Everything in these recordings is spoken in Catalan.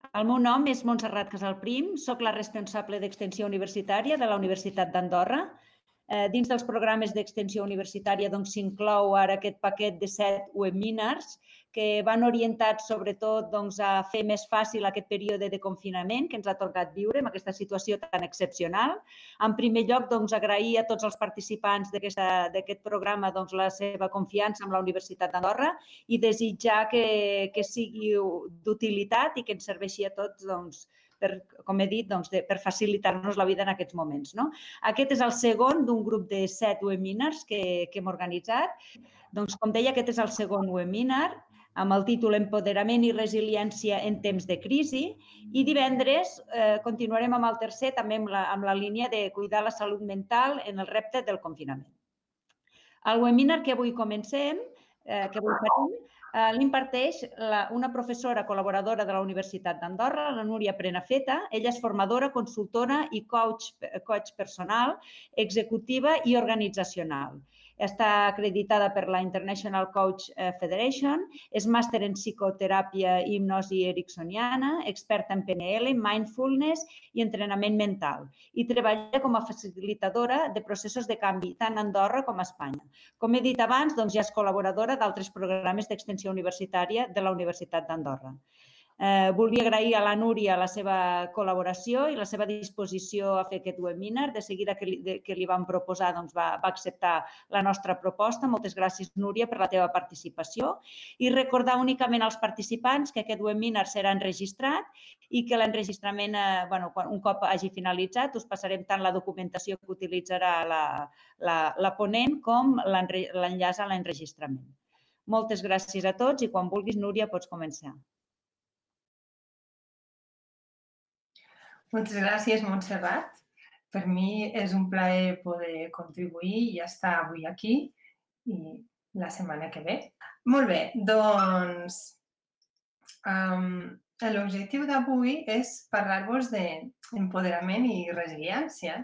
El meu nom és Montserrat Casalprim, soc la responsable d'Extensió Universitària de la Universitat d'Andorra. Dins dels programes d'extensió universitària s'inclou ara aquest paquet de 7 webinars que van orientats sobretot a fer més fàcil aquest període de confinament que ens ha tocat viure en aquesta situació tan excepcional. En primer lloc, agrair a tots els participants d'aquest programa la seva confiança en la Universitat d'Andorra i desitjar que sigui d'utilitat i que ens serveixi a tots, com he dit, per facilitar-nos la vida en aquests moments. Aquest és el segon d'un grup de 7 webinars que hem organitzat. Com deia, aquest és el segon webinar amb el títol Empoderament i resiliència en temps de crisi i divendres continuarem amb el tercer també amb la línia de cuidar la salut mental en el repte del confinament. El webinar que avui comencem, que avui farem, l'imparteix una professora col·laboradora de la Universitat d'Andorra, la Núria Prenafeta. Ella és formadora, consultora i coach personal, executiva i organitzacional. Està acreditada per la International Coach Federation, és màster en psicoteràpia i hipnosi ericksoniana, experta en PNL, mindfulness i entrenament mental i treballa com a facilitadora de processos de canvi tant a Andorra com a Espanya. Com he dit abans, ja és col·laboradora d'altres programes d'extensió universitària de la Universitat d'Andorra. Volia agrair a la Núria la seva col·laboració i la seva disposició a fer aquest webinar. De seguida que li vam proposar, va acceptar la nostra proposta. Moltes gràcies, Núria, per la teva participació. I recordar únicament als participants que aquest webinar serà enregistrat i que l'enregistrament, un cop hagi finalitzat, us passarem tant la documentació que utilitzarà la ponent com l'enllaç a l'enregistrament. Moltes gràcies a tots i quan vulguis, Núria, pots començar. Moltes gràcies, Montserrat. Per mi és un plaer poder contribuir i estar avui aquí i la setmana que ve. Molt bé, doncs l'objectiu d'avui és parlar-vos d'empoderament i resiliència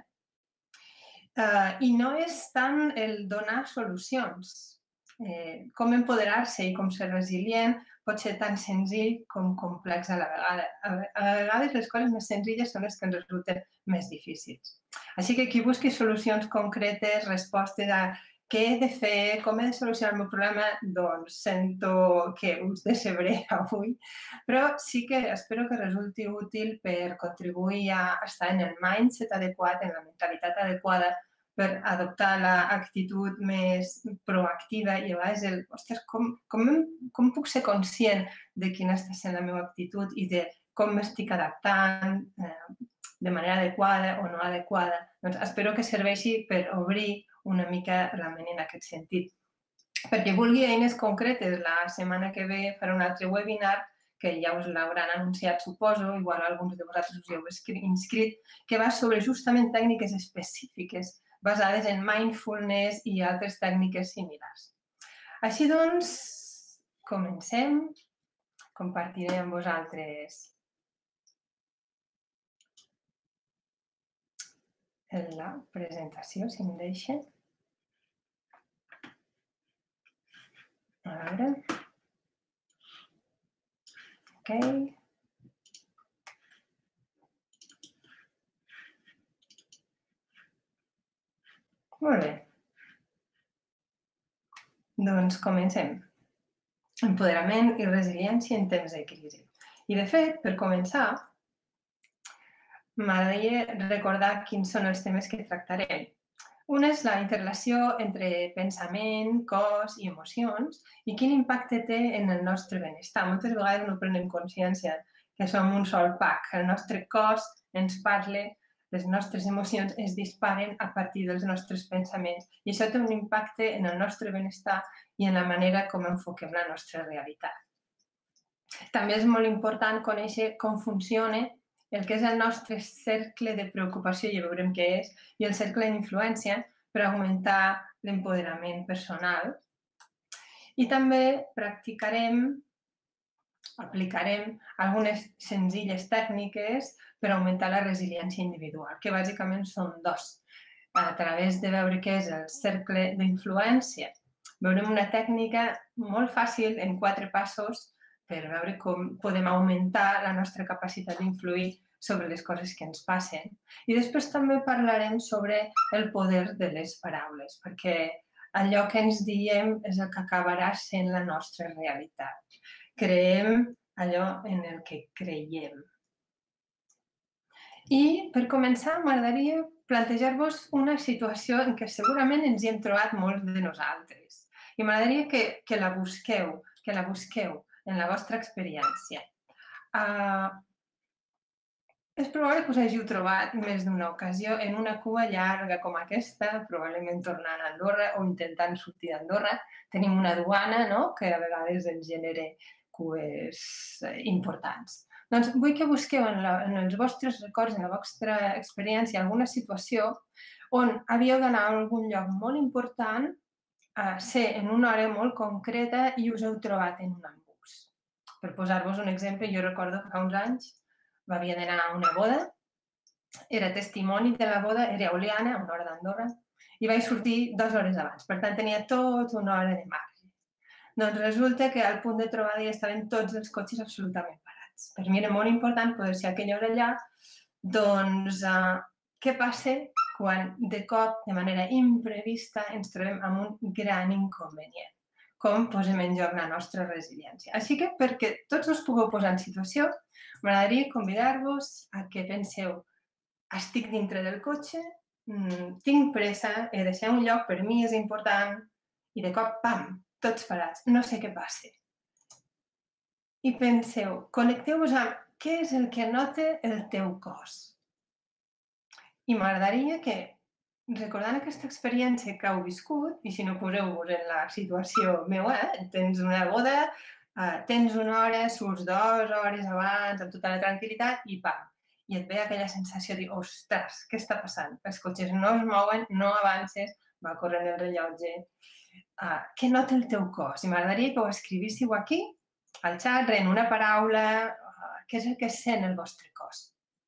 i no és tant el donar solucions. Com empoderar-se i com ser resilient pot ser tan senzill com complex a la vegada. A vegades les coses més senzilles són les que ens resulten més difícils. Així que qui busqui solucions concretes, respostes a què he de fer, com he de solucionar el meu problema, doncs sento que us decebré avui, però sí que espero que resulti útil per contribuir a estar en el mindset adequat, en la mentalitat adequada, per adoptar l'actitud més proactiva i a vegades ostres, com puc ser conscient de quina està sent la meva actitud i de com m'estic adaptant de manera adequada o no adequada. Doncs espero que serveixi per obrir una mica la ment en aquest sentit. Per qui vulgui eines concretes, la setmana que ve faré un altre webinar que ja us l'hauran anunciat, suposo, igual alguns de vosaltres us hi heu inscrit, que va sobre justament tècniques específiques basades en mindfulness i altres tècniques similars. Així doncs, comencem. Compartiré amb vosaltres la presentació, si em deixen. A veure. Ok. Molt bé. Doncs comencem. Empoderament i resiliència en temps de crisi. I, de fet, per començar, m'agradaria recordar quins són els temes que tractarem. Un és la interrelació entre pensament, cos i emocions i quin impacte té en el nostre benestar. Moltes vegades no prenem consciència que som un sol pack. El nostre cos ens parla, les nostres emocions es disparen a partir dels nostres pensaments i això té un impacte en el nostre benestar i en la manera com enfoquem la nostra realitat. També és molt important conèixer com funciona el que és el nostre cercle de preocupació, ja veurem què és, i el cercle d'influència per augmentar l'empoderament personal. I també aplicarem algunes senzilles tècniques per augmentar la resiliència individual, que bàsicament són dos. A través de veure què és el cercle d'influència, veurem una tècnica molt fàcil, en 4 passos, per veure com podem augmentar la nostra capacitat d'influir sobre les coses que ens passen. I després també parlarem sobre el poder de les paraules, perquè allò que ens diem és el que acabarà sent la nostra realitat. Creem allò en el que creiem. I, per començar, m'agradaria plantejar-vos una situació en què segurament ens hi hem trobat molts de nosaltres. I m'agradaria que la busqueu en la vostra experiència. És probable que us hàgiu trobat més d'una ocasió en una cua llarga com aquesta, probablement tornant a Andorra o intentant sortir d'Andorra. Tenim una duana, no?, que a vegades ens genera cues importants. Doncs vull que busqueu en els vostres records, en la vostra experiència, alguna situació on havíeu d'anar a algun lloc molt important, ser en una hora molt concreta i us heu trobat en un embús. Per posar-vos un exemple, jo recordo que fa uns anys havia d'anar a una boda, era testimoni de la boda, era a Oliana, a una hora d'Andorra, i vaig sortir 2 hores abans. Per tant, tenia tot una hora de marge. Doncs resulta que al punt de trobada ja estaven tots els cotxes absolutament parats. Per mi era molt important poder ser aquella hora allà. Doncs què passa quan de cop, de manera imprevista, ens trobem amb un gran inconvenient? Com posem en joc la nostra resiliència? Així que, perquè tots us pugueu posar en situació, m'agradaria convidar-vos a que penseu: estic dintre del cotxe, tinc pressa, he de ser a un lloc, per mi és important, i de cop, pam, tots parats, no sé què passa. I penseu, connecteu-vos amb què és el que nota el teu cos. I m'agradaria que, recordant aquesta experiència que heu viscut, i si no poseu-vos en la situació meva, tens una boda, tens una hora, surts 2 hores abans, amb tota la tranquil·litat, i pam, i et ve aquella sensació de dir, ostres, què està passant? Els cotxes no es mouen, no avances, va corrent el rellotge. Què nota el teu cos? I m'agradaria que ho escrivíssiu aquí, al xat, en una paraula, què és el que sent el vostre cos?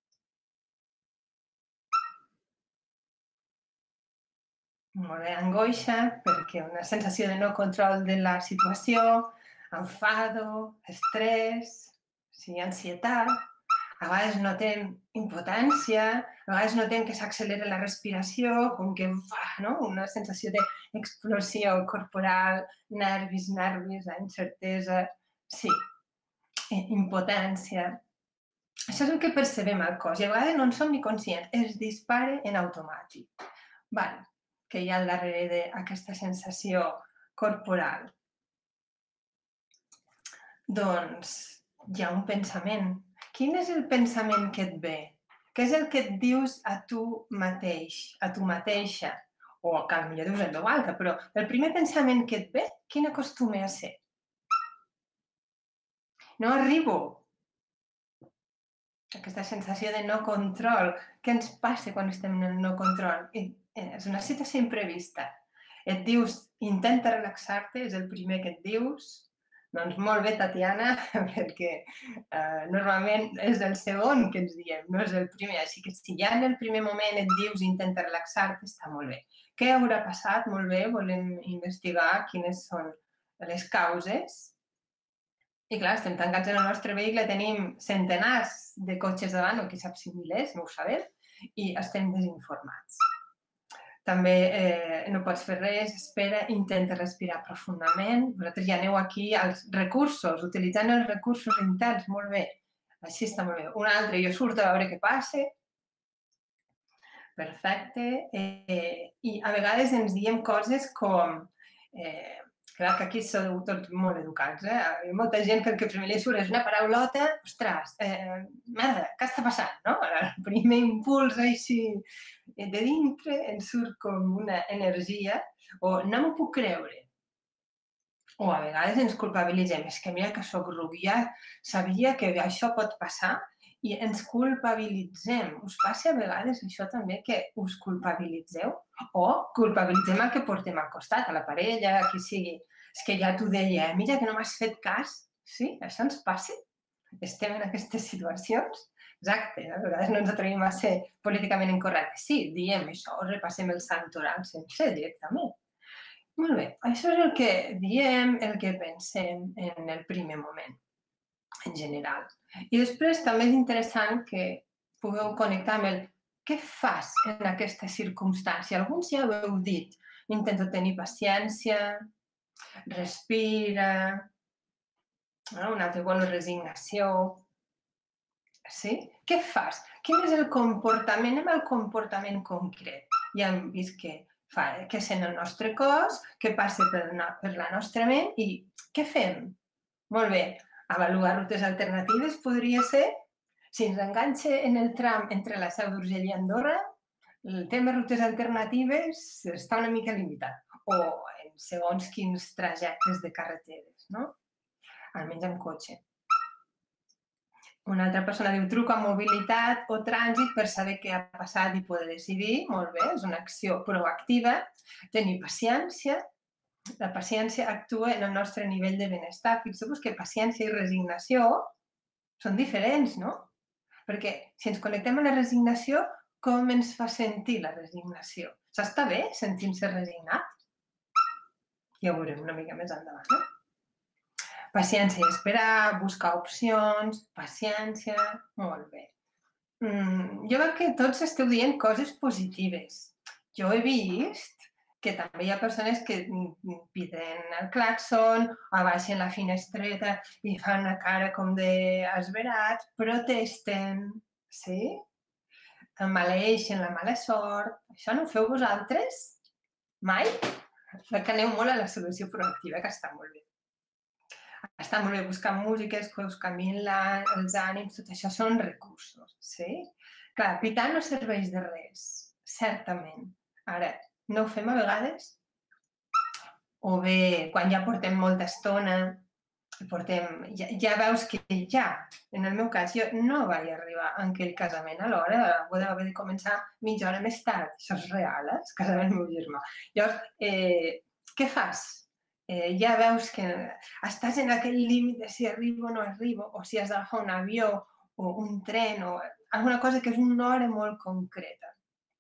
Molt bé, angoixa, perquè una sensació de no control de la situació, enfado, estrès, sí, ansietat, a vegades notem impotència, a vegades notem que s'accelera la respiració, com que no? Una sensació d'explosió corporal, nervis, la incertesa, sí, impotència. Això és el que percebem al cos i a vegades no en som ni conscients, es dispara en automàtic. Val, que hi ha al darrere d'aquesta sensació corporal? Doncs hi ha un pensament. Quin és el pensament que et ve? Què és el que et dius a tu mateix, a tu mateixa? O que potser dius en veu alta, però el primer pensament que et ve, quin acostuma a ser? No arribo. Aquesta sensació de no control. Què ens passa quan estem en el no control? És una situació imprevista. Et dius, intenta relaxar-te, és el primer que et dius. Doncs molt bé, Tatiana, perquè normalment és el segon que ens diem, no és el primer. Així que si ja en el primer moment et dius, intenta relaxar-te, està molt bé. Què haurà passat? Molt bé, volem investigar quines són les causes. I clar, estem tancats en el nostre vehicle, tenim centenars de cotxes davant, o qui sap si milers, no ho sabem, i estem desinformats. També no pots fer res, espera, intenta respirar profundament. Vosaltres ja aneu aquí als recursos, utilitzant els recursos interns, molt bé. Així està molt bé. Un altre, jo surto a veure què passa. Perfecte. I a vegades ens diem coses com... Clar que aquí sou tots molt educats, Hi ha molta gent que el que primer li surt és una paraulota, ostres, merda, què està passant, no? El primer impuls així de dintre ens surt com una energia, o no m'ho puc creure. O a vegades ens culpabilitzem, és que mira que soc rubia, sabia que això pot passar, i ens culpabilitzem. Us passa a vegades això també, que us culpabilitzeu? O culpabilitzem el que portem al costat, a la parella, a qui sigui. És que ja t'ho deia, mira que no m'has fet cas. Sí, això ens passa. Estem en aquestes situacions. Exacte, a vegades no ens atrevim a ser políticament incorrectes. Sí, diem això, repassem el santoral sencer directament. Molt bé, això és el que diem, el que pensem en el primer moment. en general. I després també és interessant que pugueu connectar amb el què fas en aquesta circumstància. Alguns ja ho heu dit. Intento tenir paciència, respira, un altre, bueno, resignació. Sí? Què fas? Quin és el comportament? Anem al comportament concret. Ja hem vist què sent el nostre cos, què passa per la nostra ment i què fem? Molt bé. Avaluar rutes alternatives podria ser, si ens enganxa en el tram entre la Seu d'Urgell i Andorra, el tema rutes alternatives està una mica limitat. O en segons quins trajectes de carreteres, no? Almenys amb cotxe. Una altra persona diu truca a mobilitat o trànsit per saber què ha passat i poder decidir. Molt bé, és una acció proactiva. Tenir paciència. La paciència actua en el nostre nivell de benestar. Fixeu-vos que paciència i resignació són diferents, no? Perquè si ens connectem a la resignació, com ens fa sentir la resignació? S'està bé sentint-se resignat? Ja ho veurem una mica més endavant, no? Paciència i esperar, buscar opcions, paciència, molt bé. Jo crec que tots esteu dient coses positives. Jo he vist que també hi ha persones que piden el claxon, abaixen la finestreta i fan una cara com d'esverats, protesten, sí? Maleeixen la mala sort. Això no ho feu vosaltres? Mai? Que aneu molt a la solució proactiva, que està molt bé. Està molt bé buscar músiques que us canviïn els ànims, tot això són recursos, sí? Clar, pitar no serveix de res, certament. Ara, no ho fem a vegades? O bé, quan ja portem molta estona, ja veus que ja, en el meu cas, jo no vaig arribar a aquell casament a l'hora, vaig haver de començar mitja hora més tard. Això és real, és casament del meu germà. Llavors, què fas? Ja veus que estàs en aquell límit de si arribo o no arribo, o si has d'agafar un avió o un tren o alguna cosa que és una hora molt concreta.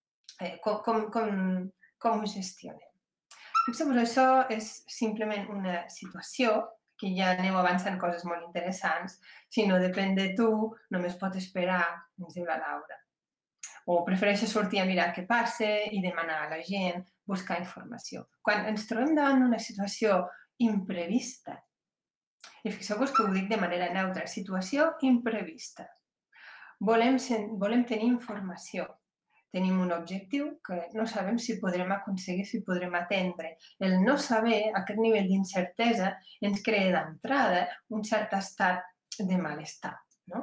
Com ho gestionem? Fixeu-vos, això és simplement una situació que ja aneu avançant coses molt interessants. Si no depèn de tu, només pot esperar, ens diu la Laura. O prefereixo sortir a mirar què passa i demanar a la gent, buscar informació. Quan ens trobem davant d'una situació imprevista, i fixeu-vos que ho dic de manera neutra, situació imprevista, volem tenir informació, tenim un objectiu que no sabem si podrem aconseguir, si podrem atendre. El no saber, aquest nivell d'incertesa, ens crea d'entrada un cert estat de malestar, no?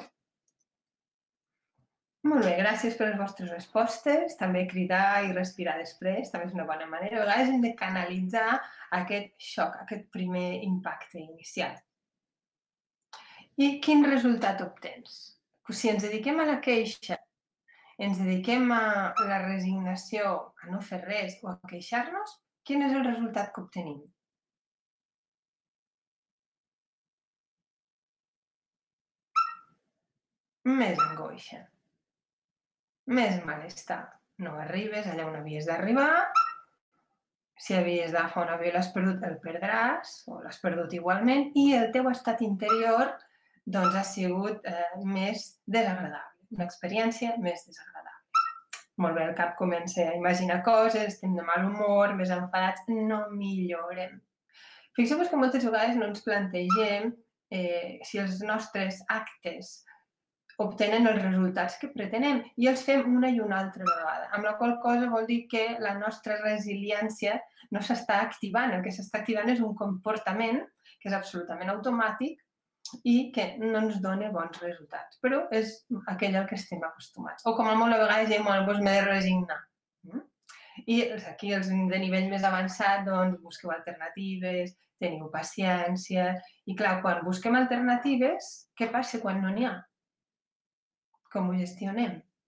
Molt bé, gràcies per les vostres respostes. També cridar i respirar després, també és una bona manera. A vegades hem de canalitzar aquest xoc, aquest primer impacte inicial. I quin resultat obtens? Si ens dediquem a la queixa, ens dediquem a la resignació, a no fer res o a queixar-nos, quin és el resultat que obtenim? Més angoixa, més malestar. No arribes allà on havies d'arribar. Si havies d'agafar un avió i l'has perdut, el perdràs, o l'has perdut igualment, i el teu estat interior doncs, ha sigut més desagradable, una experiència més desagradable. Molt bé, el cap comença a imaginar coses, estem de mal humor, més enfadats, no millorem. Fixeu-vos que moltes vegades no ens plantegem si els nostres actes obtenen els resultats que pretenem i els fem una i una altra vegada, amb la qual cosa vol dir que la nostra resiliència no s'està activant, el que s'està activant és un comportament que és absolutament automàtic i que no ens dona bons resultats, però és aquell al que estem acostumats. O com a molt a vegades diem, bueno, doncs m'he de resignar. I aquí els de nivell més avançat, doncs busqueu alternatives, teniu paciència, i clar, quan busquem alternatives, què passa quan no n'hi ha? Com ho gestionem?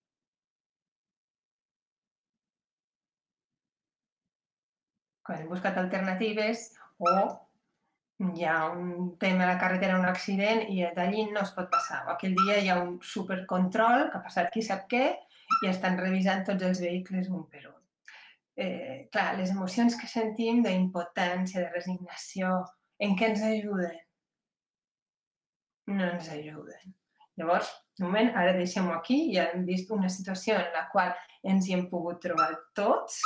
Quan hem buscat alternatives o hi ha un tema a la carretera, un accident i d'allí no es pot passar. O aquell dia hi ha un supercontrol que ha passat qui sap què i estan revisant tots els vehicles un per un. Clar, les emocions que sentim d'impotència, de resignació, en què ens ajuden? no ens ajuden. Llavors, de moment, ara deixem-ho aquí. Ja hem vist una situació en la qual ens hi hem pogut trobar tots.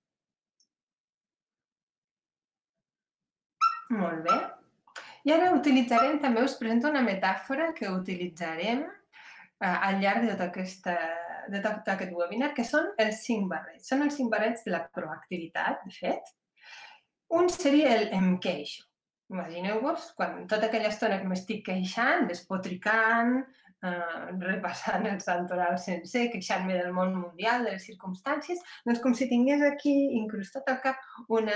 Molt bé. I ara utilitzarem, també us presento una metàfora que utilitzarem al llarg de tot aquest webinar, que són els 5 barrets. Són els 5 barrets de la proactivitat, de fet. Un seria el em queixo. Imagineu-vos, quan tota aquella estona que m'estic queixant, despotricant, repassant el santoral sencer, queixant-me del món mundial, de les circumstàncies, doncs com si tingués aquí incrustat al cap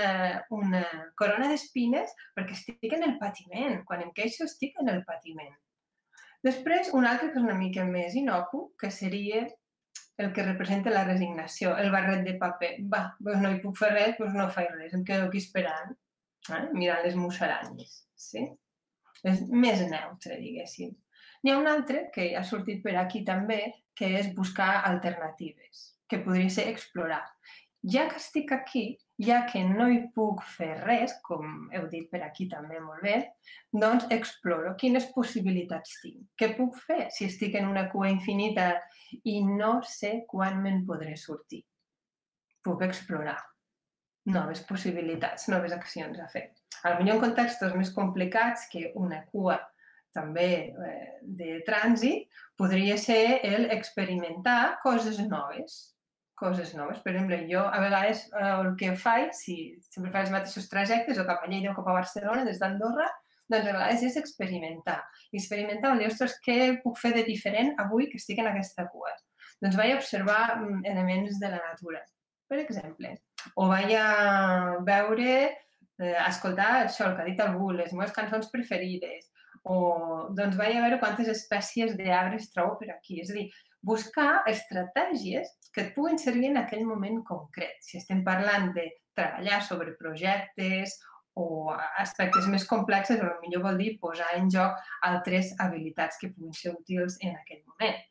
una corona d'espines perquè estic en el patiment. Quan em queixo estic en el patiment. Després, un altre que és una mica més inocu, que seria el que representa la resignació, el barret de paper. Va, doncs no hi puc fer res, doncs no faig res, em quedo aquí esperant, mirant les musaranyes. Sí? És més neutre, diguéssim. N'hi ha un altre, que ha sortit per aquí també, que és buscar alternatives, que podria ser explorar. Ja que estic aquí, ja que no hi puc fer res, com heu dit per aquí també molt bé, doncs exploro quines possibilitats tinc. Què puc fer si estic en una cua infinita i no sé quan me'n podré sortir? Puc explorar noves possibilitats, noves accions a fer. Potser en contextos més complicats que una cua també de trànsit, podria ser el experimentar coses noves. Coses noves. Per exemple, jo a vegades el que faig, si sempre faig els mateixos trajectes, o cap a Lleida o cap a Barcelona, des d'Andorra, doncs a vegades és experimentar. Experimentar, vol dir, ostres, què puc fer de diferent avui que estic en aquesta cua? Doncs vaig a observar elements de la natura, per exemple. O vaig a veure, a escoltar això, el que ha dit algú, les meves cançons preferides, o doncs vaig a veure quantes espècies d'arbres trobo per aquí. És a dir, buscar estratègies que et puguin servir en aquell moment concret. Si estem parlant de treballar sobre projectes o aspectes més complexes, potser vol dir posar en joc altres habilitats que puguin ser útils en aquell moment.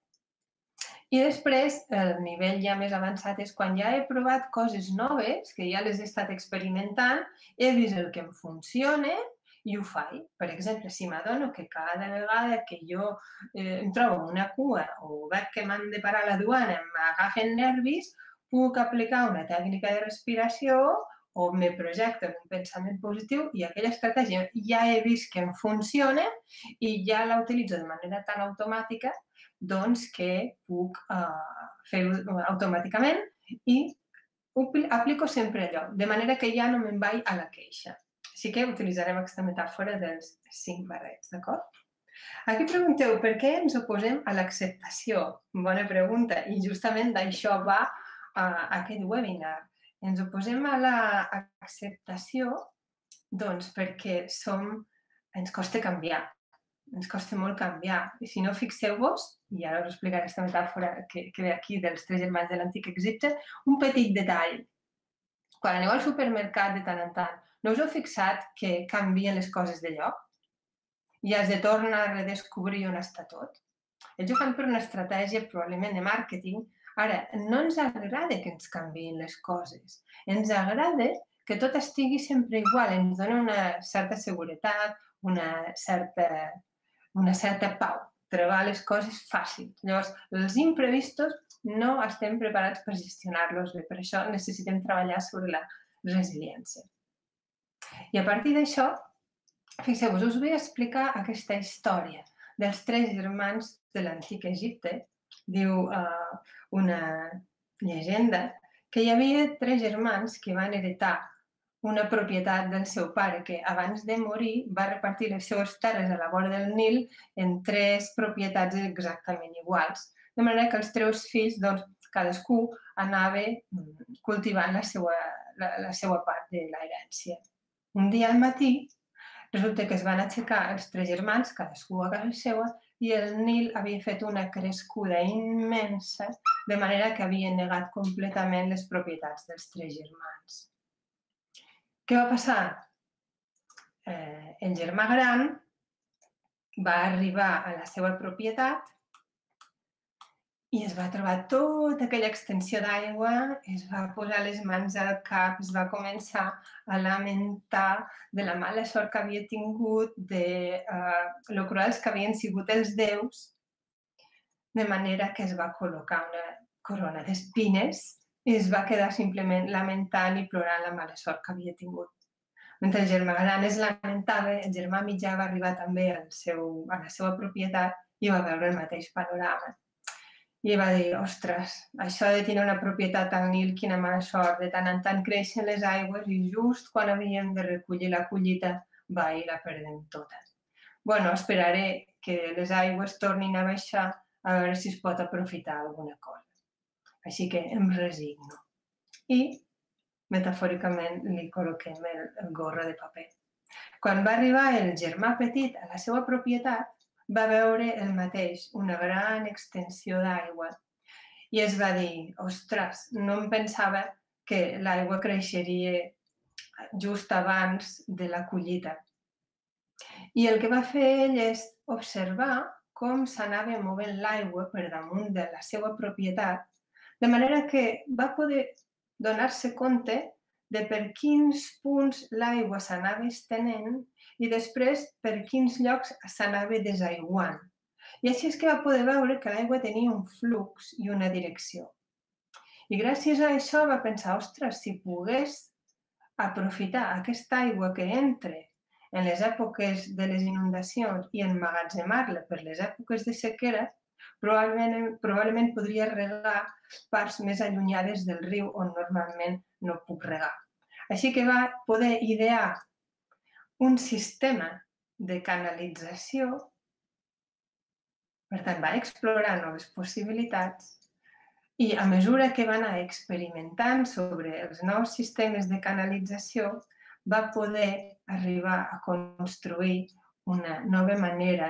I després, el nivell ja més avançat és quan ja he provat coses noves, que ja les he estat experimentant, he vist el que em funciona i ho faig. Per exemple, si m'adono que cada vegada que jo em trobo en una cua o veig que m'han de parar a la duana, m'agafen nervis, puc aplicar una tècnica de respiració o me projecto en un pensament positiu i aquella estratègia ja he vist que em funciona i ja la utilitzo de manera tan automàtica doncs que puc fer-ho automàticament i aplico sempre allò, de manera que ja no me'n vaig a la queixa. Així que utilitzarem aquesta metàfora dels 5 barrets, d'acord? Aquí pregunteu per què ens oposem a l'acceptació. Bona pregunta, i justament d'això va aquest webinar. Ens oposem a l'acceptació doncs perquè ens costa canviar. Ens costa molt canviar. I si no, fixeu-vos, i ara us explicaré aquesta metàfora que ve aquí dels 3 germans de l'antic Egipte, un petit detall. Quan aneu al supermercat de tant en tant, no us heu fixat que canvien les coses de lloc? I has de tornar a redescobrir on està tot? Ells ho fan per una estratègia probablement de màrqueting. Ara, no ens agrada que ens canviïn les coses. Ens agrada que tot estigui sempre igual. Ens dona una certa seguretat, una certa pau, trobar les coses fàcils. Llavors, els imprevistos no estem preparats per gestionar-los bé. Per això necessitem treballar sobre la resiliència. I a partir d'això, fixeu-vos, us vull explicar aquesta història dels 3 germans de l'antic Egipte. Diu una llegenda que hi havia 3 germans que van heretar una propietat del seu pare que abans de morir va repartir les seues terres a la vora del Nil en 3 propietats exactament iguals. De manera que els 3 fills, doncs, cadascú anava cultivant la seva part de l'herència. Un dia al matí, resulta que es van aixecar els 3 germans, cadascú a casa seva, i el Nil havia fet una crescuda immensa, de manera que havia negat completament les propietats dels 3 germans. Què va passar? El germà gran va arribar a la seva propietat I es va trobar tota aquella extensió d'aigua, es va posar les mans al cap, es va començar a lamentar de la mala sort que havia tingut, de lo cruels que havien sigut els déus, de manera que es va col·locar una corona d'espines i es va quedar simplement lamentant i plorant la mala sort que havia tingut. Mentre el germà gran es lamentava, el germà mitjà va arribar també a la seva propietat i va veure el mateix panorama. I va dir, ostres, això de tenir una propietat al Nil, quina mala sort, de tant en tant creixen les aigües i just quan havíem de recollir la collita va i la perdem tota. Bueno, esperaré que les aigües tornin a baixar a veure si es pot aprofitar alguna cosa. Així que em resigno. I, metafòricament, li col·loquem el gorro de paper. Quan va arribar el germà petit a la seva propietat, va veure el mateix, una gran extensió d'aigua. I es va dir, ostres, no em pensava que l'aigua creixeria just abans de la collita. I el que va fer ell és observar com s'anava movent l'aigua per damunt de la seva propietat, de manera que va poder donar-se compte de per quins punts l'aigua s'anava estenent i després per quins llocs s'anava desaiguant. I així és que va poder veure que l'aigua tenia un flux i una direcció. I gràcies a això va pensar, ostres, si pogués aprofitar aquesta aigua que entra en les èpoques de les inundacions i emmagatzemar-la per les èpoques de sequera, probablement podria regar parts més allunyades del riu on normalment no puc regar. Així que va poder idear un sistema de canalització, per tant, va explorar noves possibilitats i a mesura que va anar experimentant sobre els nous sistemes de canalització, va poder arribar a construir una nova manera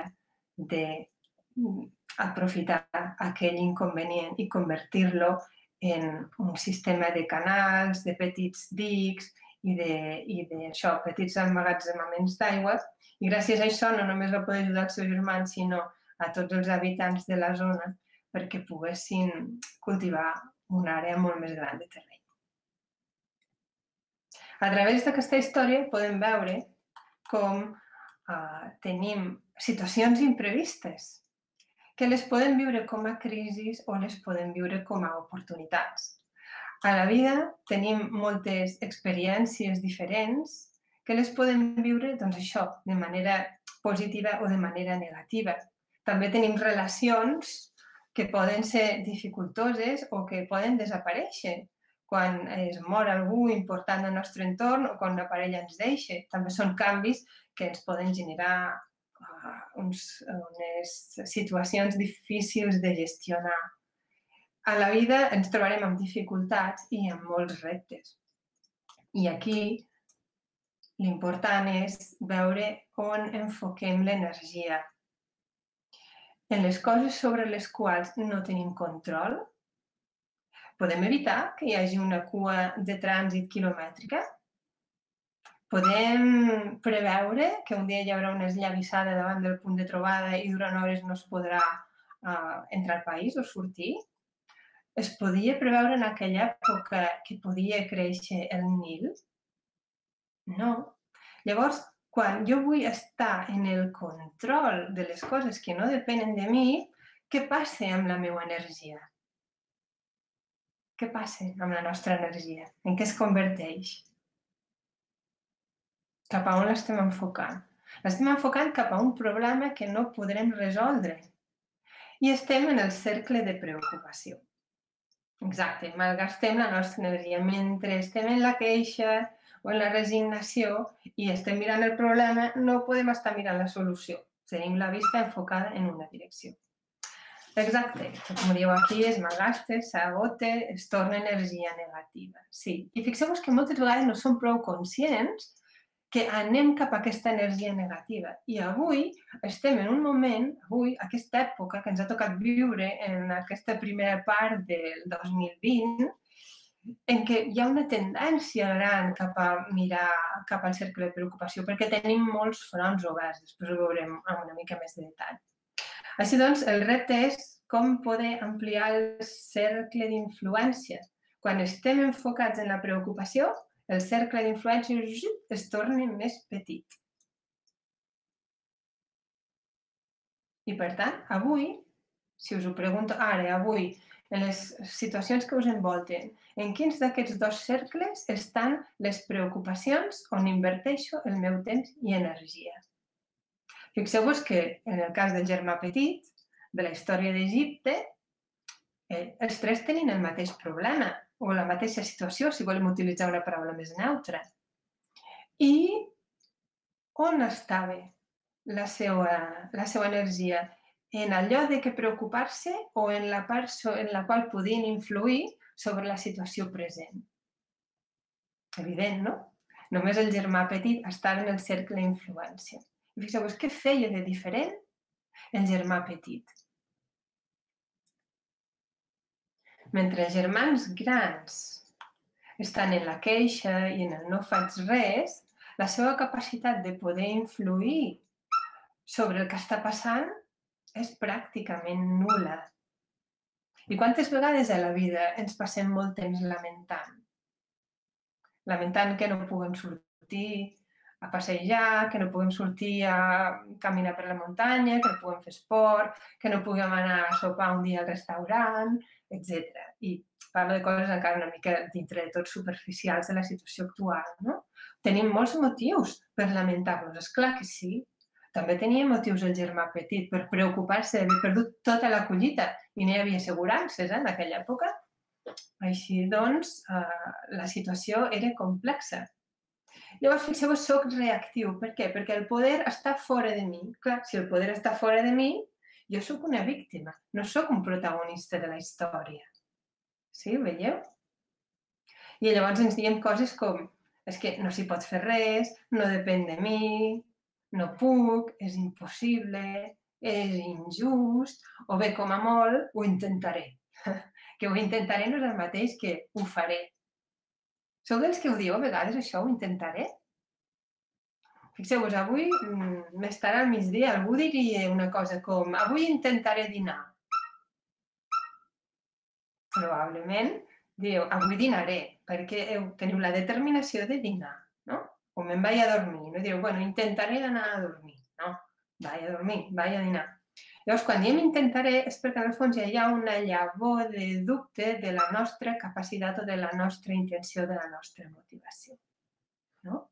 d'aprofitar aquell inconvenient i convertir-lo en un sistema de canals, de petits dics i d'això, petits emmagatzemaments d'aigua. I gràcies a això no només va poder ajudar els seus germans, sinó a tots els habitants de la zona perquè poguessin cultivar una àrea molt més gran de terreny. A través d'aquesta història podem veure com tenim situacions imprevistes, que les podem viure com a crisis o les podem viure com a oportunitats. A la vida tenim moltes experiències diferents que les podem viure, doncs això, de manera positiva o de manera negativa. També tenim relacions que poden ser dificultoses o que poden desaparèixer quan es mor algú important del nostre entorn o quan una parella ens deixa. També són canvis que ens poden generar unes situacions difícils de gestionar. A la vida ens trobarem amb dificultats i amb molts reptes. I aquí l'important és veure on enfoquem l'energia. En les coses sobre les quals no tenim control, podem evitar que hi hagi una cua de trànsit quilomètrica? Podem preveure que un dia hi haurà una esllavissada davant del punt de trobada i durant hores no es podrà entrar al país o sortir? Es podia preveure en aquella època que podia créixer el Nil? No. Llavors, quan jo vull estar en el control de les coses que no depenen de mi, què passa amb la meva energia? Què passa amb la nostra energia? En què es converteix? Cap a on l'estem enfocant? L'estem enfocant cap a un problema que no podrem resoldre. I estem en el cercle de preocupació. Exacte, malgastem la nostra energia. Mentre estem en la queixa o en la resignació i estem mirant el problema, no podem estar mirant la solució. Tenim la vista enfocada en una direcció. Exacte, com diu aquí, es malgasta, s'agota, es torna energia negativa. Sí, i fixeu-vos que moltes vegades no som prou conscients que anem cap a aquesta energia negativa. I avui estem en un moment, aquesta època que ens ha tocat viure en aquesta primera part del 2020, en què hi ha una tendència gran cap a mirar cap al cercle de preocupació, perquè tenim molts fronts oberts, després ho veurem amb una mica més de detall. Així doncs, el repte és com poder ampliar el cercle d'influència. Quan estem enfocats en la preocupació, el cercle d'influència es torna més petit. I per tant, avui, si us ho pregunto ara, avui, en les situacions que us envolten, en quins d'aquests dos cercles estan les preocupacions on inverteixo el meu temps i energia? Fixeu-vos que en el cas del germà petit, de la història d'Egipte, els tres tenien el mateix problema o la mateixa situació, si volem utilitzar una paraula més neutra. I on estava la seva energia? En allò de què preocupar-se o en la part en la qual podien influir sobre la situació present? Evident, no? Només el germà petit estava en el cercle d'influència. I fixeu-vos què feia de diferent el germà petit. Mentre els germans grans estan en la queixa i en el no faig res, la seva capacitat de poder influir sobre el que està passant és pràcticament nul·la. I quantes vegades a la vida ens passem molt temps lamentant? Lamentant que no puguem sortir a passejar, que no puguem sortir a caminar per la muntanya, que no puguem fer esport, que no puguem anar a sopar un dia al restaurant, etc. I parlo de coses encara una mica dintre de tot superficials de la situació actual, no? Tenim molts motius per lamentar-nos, esclar que sí. També tenia motius el germà petit per preocupar-se d'haver perdut tota la collita i no hi havia assegurances en aquella època. Així doncs, la situació era complexa. Llavors, fixeu-vos, soc reactiu. Per què? Perquè el poder està fora de mi. Clar, si el poder està fora de mi, jo sóc una víctima, no sóc un protagonista de la història. Sí, ho veieu? I llavors ens diem coses com és que no s'hi pot fer res, no depèn de mi, no puc, és impossible, és injust, o bé, com a molt, ho intentaré. Que ho intentaré no és el mateix que ho faré. Sou dels que ho dieu a vegades, això, ho intentaré? Fixeu-vos, avui, més tard al migdia, algú diria una cosa com avui intentaré dinar. Probablement dieu avui dinaré, perquè teniu la determinació de dinar, no? O me'n vaig a dormir, no dieu, bueno, intentaré anar a dormir, no? Vaig a dormir, vaig a dinar. Llavors, quan diem intentaré és perquè en el fons ja hi ha una llavor de dubte de la nostra capacitat o de la nostra intenció, de la nostra motivació, no?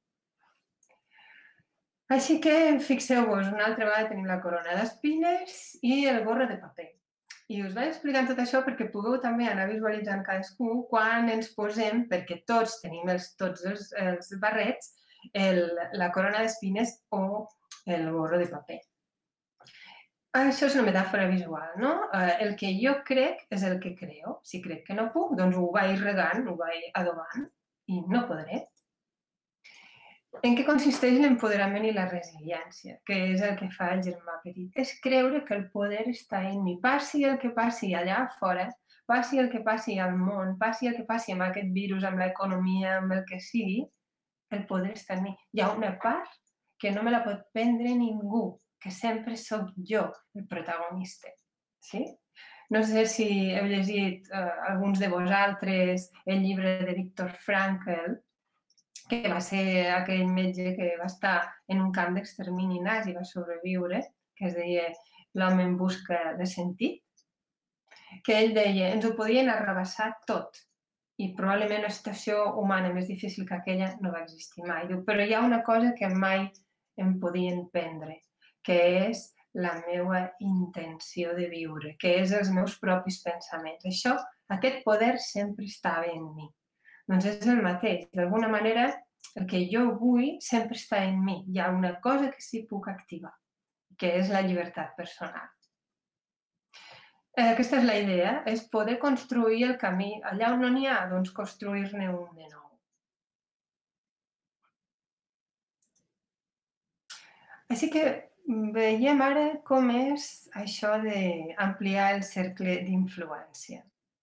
Així que fixeu-vos, una altra vegada tenim la corona d'espines i el gorro de paper. I us vaig explicant tot això perquè pugueu també anar visualitzant cadascú quan ens posem, perquè tots tenim tots els barrets, la corona d'espines o el gorro de paper. Això és una metàfora visual, no? El que jo crec és el que creo. Si crec que no puc, doncs ho vaig regant, ho vaig adobant i no podré. En què consisteix l'empoderament i la resiliència? Que és el que fa el germà petit? És creure que el poder està en mi. Passi el que passi allà fora, passi el que passi al món, passi el que passi amb aquest virus, amb l'economia, amb el que sigui, el poder està en mi. Hi ha una part que no me la pot prendre ningú, que sempre sóc jo el protagonista. Sí? No sé si heu llegit alguns de vosaltres el llibre de Viktor Frankl, que va ser aquell metge que va estar en un camp d'extermini nazi i va sobreviure, que es deia L'home en busca de sentit, que ell deia, ens ho podien arrabassar tot i probablement una situació humana més difícil que aquella no va existir mai. Diu, però hi ha una cosa que mai em podien prendre, que és la meva intenció de viure, que és els meus propis pensaments. Això, aquest poder sempre estava en mi. Doncs és el mateix. D'alguna manera, el que jo vull sempre està en mi. Hi ha una cosa que sí puc activar, que és la llibertat personal. Aquesta és la idea, és poder construir el camí. Allà on no n'hi ha, doncs construir-ne un de nou. Així que veiem ara com és això d'ampliar el cercle d'influència.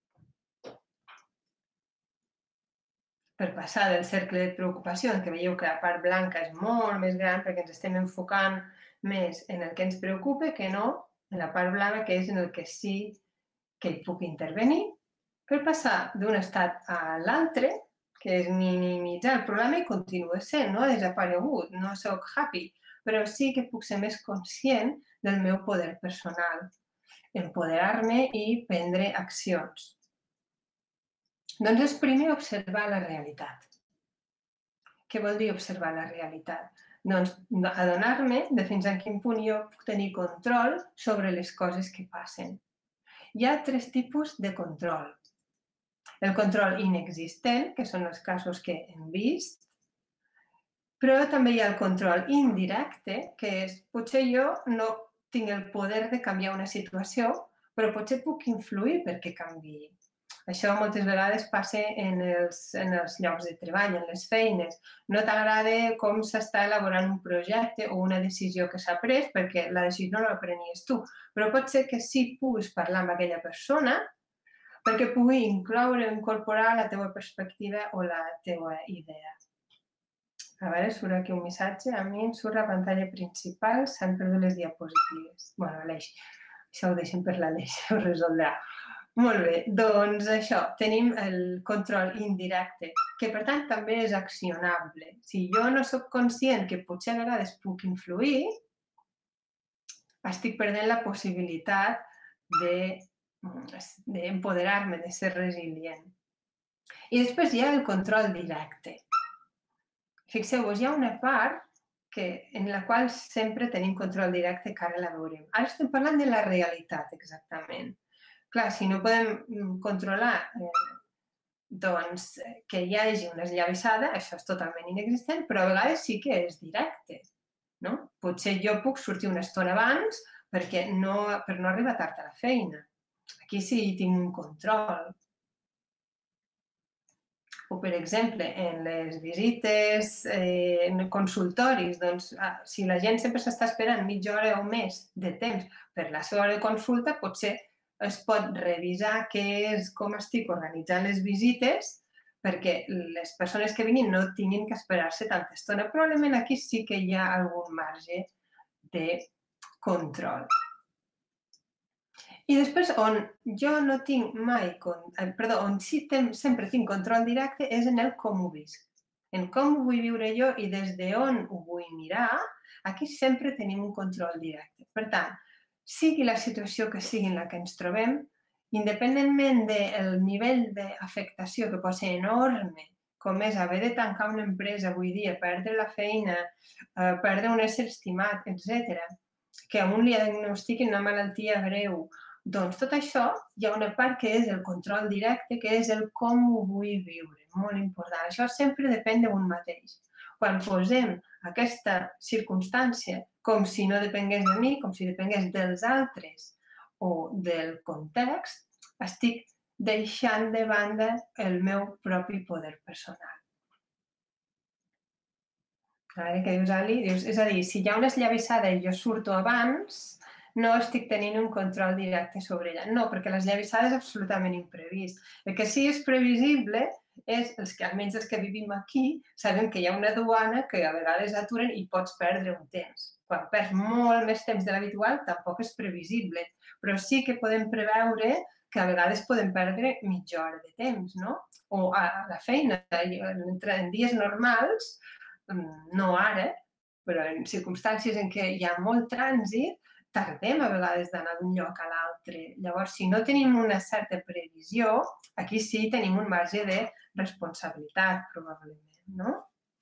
Per passar del cercle de preocupació, en què veieu que la part blanca és molt més gran perquè ens estem enfocant més en el que ens preocupa que no en la part blava, que és en el que sí que hi puc intervenir, per passar d'un estat a l'altre, que és minimitzar el problema i continua sent, no ha desaparegut, no sóc happy, però sí que puc ser més conscient del meu poder personal, empoderar-me i prendre accions. Doncs és primer observar la realitat. Què vol dir observar la realitat? Doncs adonar-me de fins a quin punt jo puc tenir control sobre les coses que passen. Hi ha 3 tipus de control. El control inexistent, que són els casos que hem vist, però també hi ha el control indirecte, que és potser jo no tinc el poder de canviar una situació, però potser puc influir perquè canviï. Això moltes vegades passa en els llocs de treball, en les feines. No t'agrada com s'està elaborant un projecte o una decisió que s'ha pres perquè la decisió no la prenies tu, però pot ser que sí puguis parlar amb aquella persona perquè pugui incloure o incorporar la teva perspectiva o la teva idea. A veure, surt aquí un missatge. A mi em surt la pantalla principal, s'han perdut les diapositives. Bé, Aleix, això ho deixem per l'Aleix, ho resoldrà. Molt bé, doncs això, tenim el control indirecte, que per tant també és accionable. Si jo no sóc conscient que potser a vegades puc influir, estic perdent la possibilitat d'empoderar-me, de ser resilient. I després hi ha el control directe. Fixeu-vos, hi ha una part en la qual sempre tenim control directe, que ara la veurem. Ara estem parlant de la realitat, exactament. Clar, si no podem controlar doncs, que hi hagi una esllavissada, això és totalment inexistent, però a vegades sí que és directe. No? Potser jo puc sortir una estona abans per no arribar tard a la feina. Aquí sí tinc un control. O, per exemple, en les visites, en consultoris, doncs, si la gent sempre s'està esperant mitja hora o més de temps per la seva hora de consulta, potser es pot revisar com estic organitzant les visites perquè les persones que vinguin no tinguin que esperar-se tanta estona. Probablement aquí sí que hi ha algun marge de control. I després, on jo no tinc mai, on sí sempre tinc control directe és en el com ho visc. En com ho vull viure jo i des d'on ho vull mirar, aquí sempre tenim un control directe. Per tant, sigui la situació que sigui en la que ens trobem, independentment del nivell d'afectació, que pot ser enorme, com és haver de tancar una empresa avui dia, perdre la feina, perdre un ésser estimat, etc., que a un li diagnostiquin una malaltia greu, doncs tot això hi ha una part que és el control directe, que és el com ho vull viure, molt important. Això sempre depèn d'un mateix. Quan posem aquesta circumstància com si no depengués de mi, com si depengués dels altres o del context, estic deixant de banda el meu propi poder personal. Ara que dius, Ali, és a dir, si hi ha una esllavissada i jo surto abans, no estic tenint un control directe sobre ella. No, perquè l'esllavissada és absolutament imprevist. El que sí és previsible és, almenys els que vivim aquí, sabem que hi ha una duana que a vegades aturen i pots perdre un temps. Quan perds molt més temps de l'habitual, tampoc és previsible, però sí que podem preveure que a vegades podem perdre mitja hora de temps, no? O a la feina, en dies normals, no ara, però en circumstàncies en què hi ha molt trànsit, tardem a vegades d'anar d'un lloc a l'altre. Llavors, si no tenim una certa previsió, aquí sí tenim un marge de responsabilitat, probablement, no?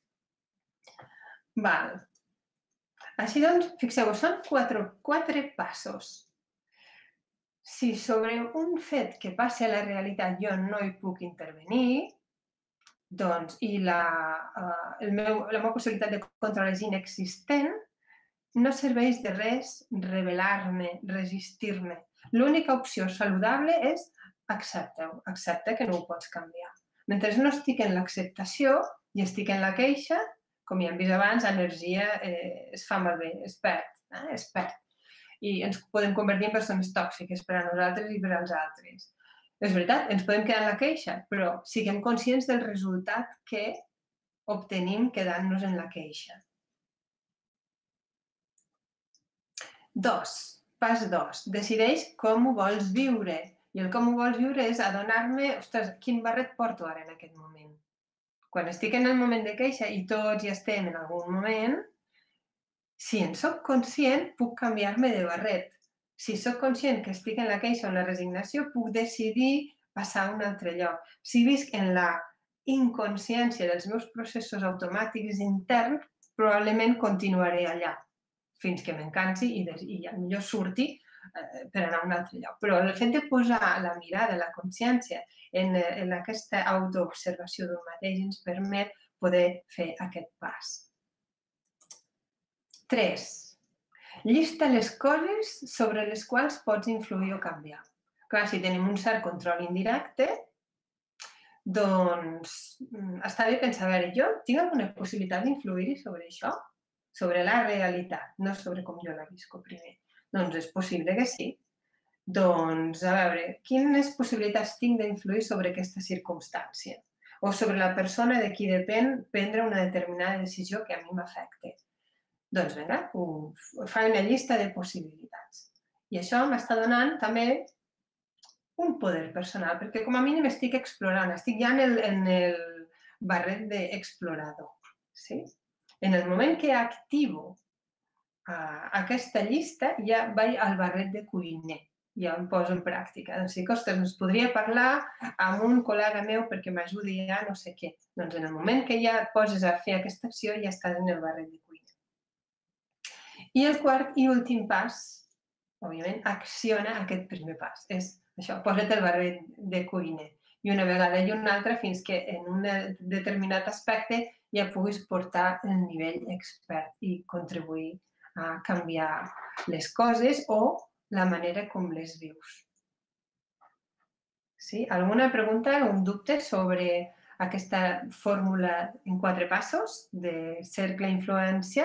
Val. Així doncs, fixeu-vos, són quatre passos. Si sobre un fet que passa a la realitat jo no hi puc intervenir, doncs, i la meva possibilitat de control és inexistent, no serveix de res rebel·lar-me, resistir-me. L'única opció saludable és accepta-ho, accepta que no ho pots canviar. Mentre no estic en l'acceptació i estic en la queixa, com ja hem vist abans, l'energia es fa malbé, es perd. I ens podem convertir en persones tòxiques per a nosaltres i per als altres. És veritat, ens podem quedar en la queixa, però siguem conscients del resultat que obtenim quedant-nos en la queixa. 2. Pas 2. Decideix com ho vols viure. I el com ho vols viure és adonar-me, ostres, quin barret porto ara en aquest moment. Quan estic en el moment de queixa, i tots hi estem en algun moment, si en soc conscient, puc canviar-me de barret. Si soc conscient que estic en la queixa o en la resignació, puc decidir passar a un altre lloc. Si visc en la inconsciència dels meus processos automàtics interns, probablement continuaré allà fins que m'encansi i millor surti per anar a un altre lloc. Però el fet de posar la mirada, la consciència en aquesta autoobservació d'un mateix ens permet poder fer aquest pas. 3. Llista les coses sobre les quals pots influir o canviar. Clar, si tenim un cert control indirecte, doncs està bé pensar, a veure, jo tinc alguna possibilitat d'influir-hi sobre això? Sobre la realitat, no sobre com jo la visco primer. Doncs és possible que sí. Doncs, a veure, quines possibilitats tinc d'influir sobre aquesta circumstància? O sobre la persona de qui depèn prendre una determinada decisió que a mi m'afecta. Doncs, vinga, fa una llista de possibilitats. I això m'està donant també un poder personal, perquè com a mínim estic explorant, estic ja en el barret d'explorador. Sí? En el moment que activo aquesta llista, ja vaig al barret de cuiner, ja em poso en pràctica. Doncs sí, ostres, ens podria parlar amb un col·lega meu perquè m'ajudi a no sé què. Doncs en el moment que ja et poses a fer aquesta acció, ja estàs en el barret de cuiner. I el quart i últim pas, òbviament, acciona aquest primer pas. És això, posa't el barret de cuiner. I una vegada i una altra fins que en un determinat aspecte ja puguis portar el nivell expert i contribuir a canviar les coses o la manera com les vius. Sí? Alguna pregunta, algun dubte sobre aquesta fórmula en 4 passos de cercle influència?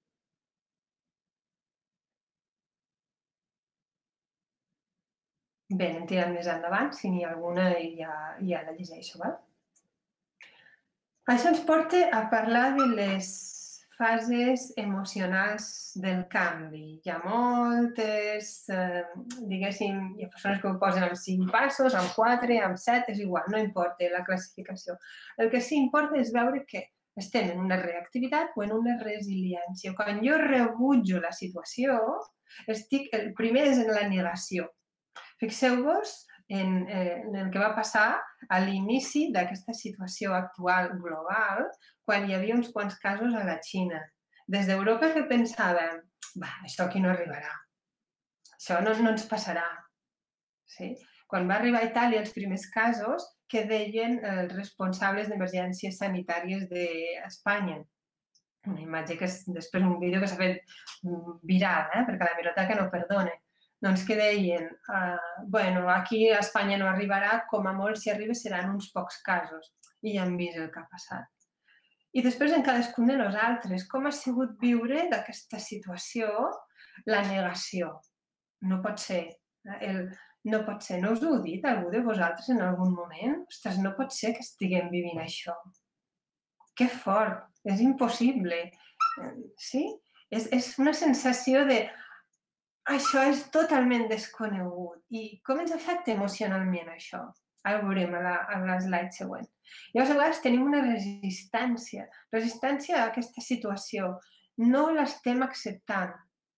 Bé, anem tirant més endavant, si n'hi ha alguna ja la llegeixo, val? Això ens porta a parlar de les fases emocionals del canvi. Hi ha moltes, diguéssim, hi ha persones que ho posen amb 5 passos, amb 4, amb 7, és igual, no importa la classificació. El que sí importa és veure que estem en una reactivitat o en una resiliència. Quan jo rebutjo la situació, el primer és en la negació. Fixeu-vos en el que va passar a l'inici d'aquesta situació actual global, quan hi havia uns quants casos a la Xina. Des d'Europa que pensàvem, això aquí no arribarà, això no ens passarà. Sí? Quan va arribar a Itàlia els primers casos, que deien els responsables d'emergències sanitàries d'Espanya. Una imatge que és després un vídeo que s'ha fet viral, perquè la biblioteca no perdona. Doncs que deien, aquí a Espanya no arribarà, com a molt si arriba seran uns pocs casos. I ja hem vist el que ha passat. I després en cadascun de nosaltres, com ha sigut viure d'aquesta situació la negació? No pot ser. No pot ser. No us ho heu dit algú de vosaltres en algun moment? Ostres, no pot ser que estiguem vivint això. Que fort, és impossible. Sí? És una sensació de això és totalment desconegut. I com ens afecta emocionalment això? Ara ho veurem a la slide següent. Llavors, a vegades tenim una resistència a aquesta situació. No l'estem acceptant,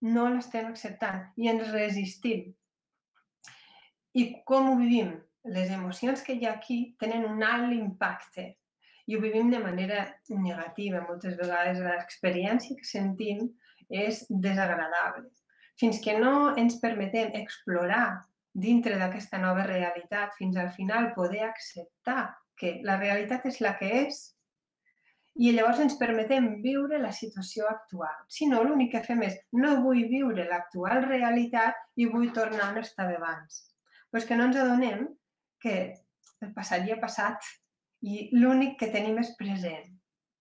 i ens resistim. I com ho vivim? Les emocions que hi ha aquí tenen un alt impacte i ho vivim de manera negativa. Moltes vegades l'experiència que sentim és desagradable. Fins que no ens permetem explorar dintre d'aquesta nova realitat, fins al final poder acceptar que la realitat és la que és i llavors ens permetem viure la situació actual. Si no, l'únic que fem és no vull viure l'actual realitat i vull tornar on estava abans. Però és que no ens adonem que el passat ja ha passat i l'únic que tenim és present.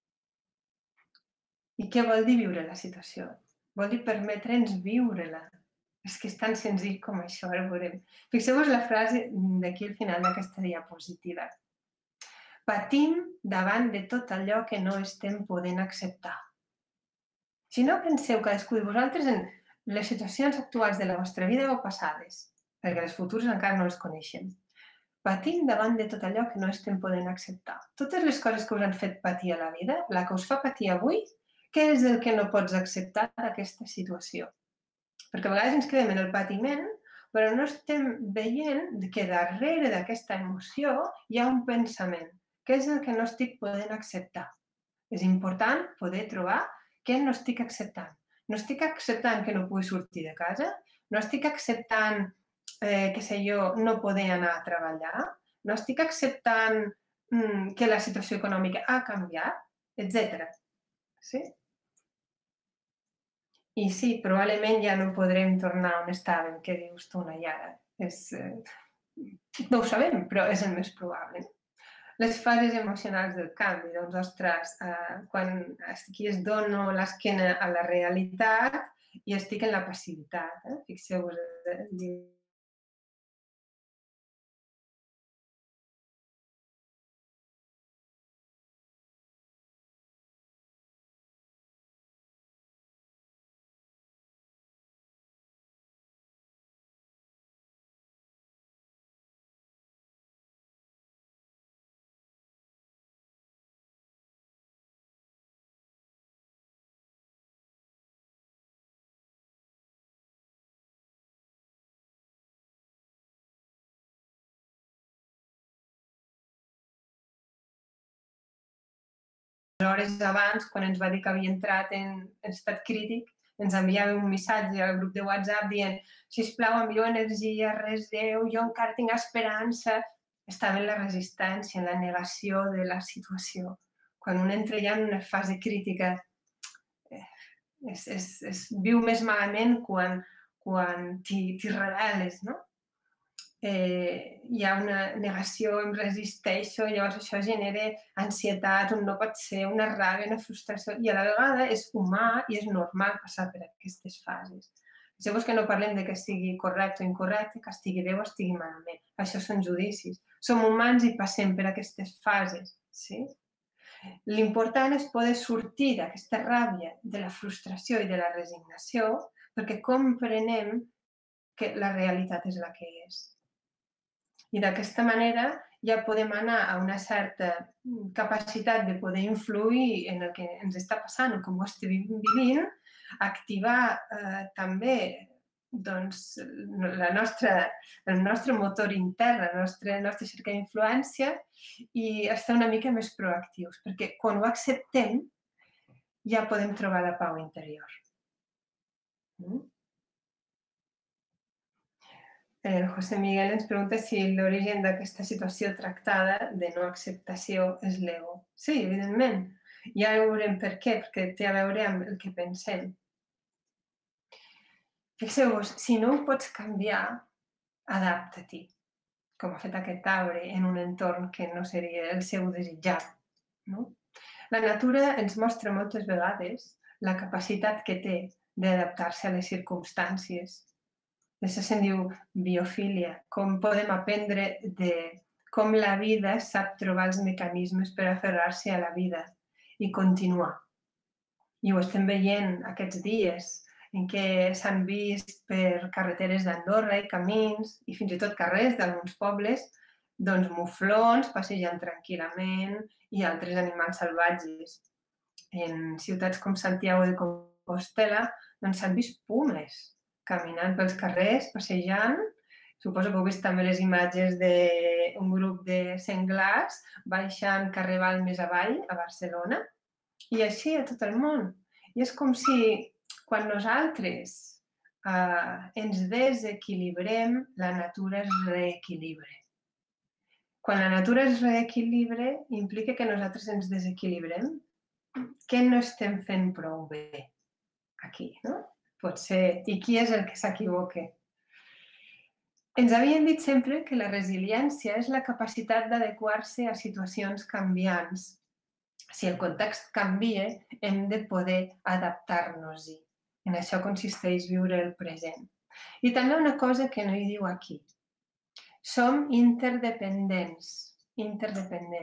I què vol dir viure la situació? Vol dir permetre'ns viure-la. És que és tan senzill com això, ara ho veurem. Fixeu-vos la frase d'aquí al final d'aquesta diapositiva. Patim davant de tot allò que no estem podent acceptar. Si no, penseu cadascú de vosaltres en les situacions actuals de la vostra vida o passades, perquè les futures encara no les coneixem. Patim davant de tot allò que no estem podent acceptar. Totes les coses que us han fet patir a la vida, la que us fa patir avui, què és el que no pots acceptar d'aquesta situació? Perquè a vegades ens quedem en el patiment, però no estem veient que darrere d'aquesta emoció hi ha un pensament. Què és el que no estic podent acceptar? És important poder trobar què no estic acceptant. No estic acceptant que no pugui sortir de casa, no estic acceptant, què sé jo, no poder anar a treballar, no estic acceptant que la situació econòmica ha canviat, etc. Sí? I sí, probablement ja no podrem tornar on estàvem, què dius tu, Nayara? No ho sabem, però és el més probable. Les fases emocionals del canvi, doncs, ostres, quan aquí es dono l'esquena a la realitat i estic en la passivitat. Fixeu-vos, hores abans, quan ens va dir que havia entrat en estat crític, ens enviava un missatge al grup de WhatsApp dient sisplau, envio energia, res Déu, jo encara tinc esperança. Estava en la resistència, en la negació de la situació. Quan un entra ja en una fase crítica, viu més malament quan t'hi rebel·les, no? Hi ha una negació, em resisteixo, llavors això genera ansietat, un no pot ser, una ràbia, una frustració, i a la vegada és humà i és normal passar per aquestes fases. Fixeu-vos que no parlem de que sigui correcte o incorrecte, que estigui bé o estigui malament. Això són judicis. Som humans i passem per aquestes fases, sí? L'important és poder sortir d'aquesta ràbia, de la frustració i de la resignació, perquè comprenem que la realitat és la que és. I d'aquesta manera ja podem anar a una certa capacitat de poder influir en el que ens està passant o com ho estem vivint, activar també doncs, el nostre motor intern, la nostra cerca d'influència i estar una mica més proactius, perquè quan ho acceptem ja podem trobar la pau interior. El José Miguel ens pregunta si l'origen d'aquesta situació tractada de no acceptació és l'ego. Sí, evidentment. Ja veurem per què, perquè té a veure amb el que pensem. Fixeu-vos, si no ho pots canviar, adapta-t'hi, com ha fet aquest arbre en un entorn que no seria el seu desitjat. No? La natura ens mostra moltes vegades la capacitat que té d'adaptar-se a les circumstàncies. Això se'n diu biofília, com podem aprendre de com la vida sap trobar els mecanismes per aferrar-se a la vida i continuar. I ho estem veient aquests dies, en què s'han vist per carreteres d'Andorra i camins, i fins i tot carrers d'alguns pobles, doncs muflons passejant tranquil·lament i altres animals salvatges. En ciutats com Santiago de Compostela doncs s'han vist pumes caminant pels carrers, passejant. Suposo que heu vist també les imatges d'un grup de senglars baixant carrer Val més avall, a Barcelona. I així a tot el món. I és com si quan nosaltres ens desequilibrem, la natura es reequilibra. Quan la natura es reequilibra, implica que nosaltres ens desequilibrem. Què no estem fent prou bé aquí, no? Potser, i qui és el que s'equivoca? Ens havien dit sempre que la resiliència és la capacitat d'adequar-se a situacions canviants. Si el context canvia, hem de poder adaptar-nos-hi. En això consisteix viure el present. I també una cosa que no hi diu aquí. Som interdependents.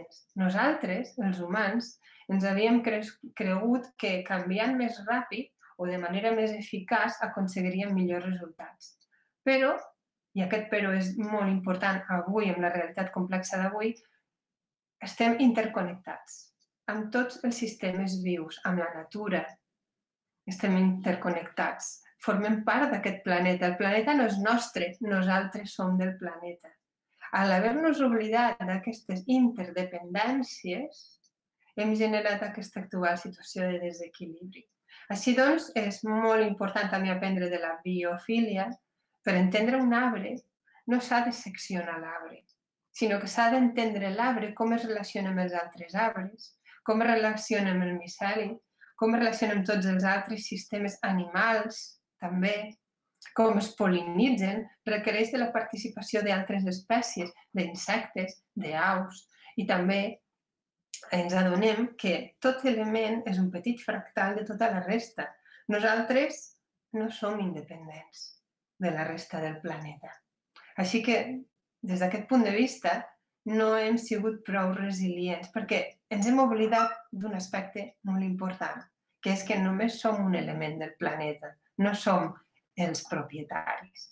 Nosaltres, els humans, ens havíem cregut que canviant més ràpid o de manera més eficaç aconseguiríem millors resultats. Però, i aquest però és molt important avui, amb la realitat complexa d'avui, estem interconnectats amb tots els sistemes vius, amb la natura. Estem interconnectats. Formem part d'aquest planeta. El planeta no és nostre, nosaltres som del planeta. Al haver-nos oblidat d'aquestes interdependències, hem generat aquesta actual situació de desequilibri. Així doncs, és molt important també aprendre de la biofília. Per entendre un arbre, no s'ha de seccionar l'arbre, sinó que s'ha d'entendre l'arbre, com es relaciona amb els altres arbres, com es relaciona amb el miceli, com es relaciona amb tots els altres sistemes animals, també, com es pol·linitzen, requereix de la participació d'altres espècies, d'insectes, d'aus, i també ens adonem que tot element és un petit fractal de tota la resta. Nosaltres no som independents de la resta del planeta. Així que, des d'aquest punt de vista, no hem sigut prou resilients, perquè ens hem oblidat d'un aspecte molt important, que és que només som un element del planeta, no som els propietaris.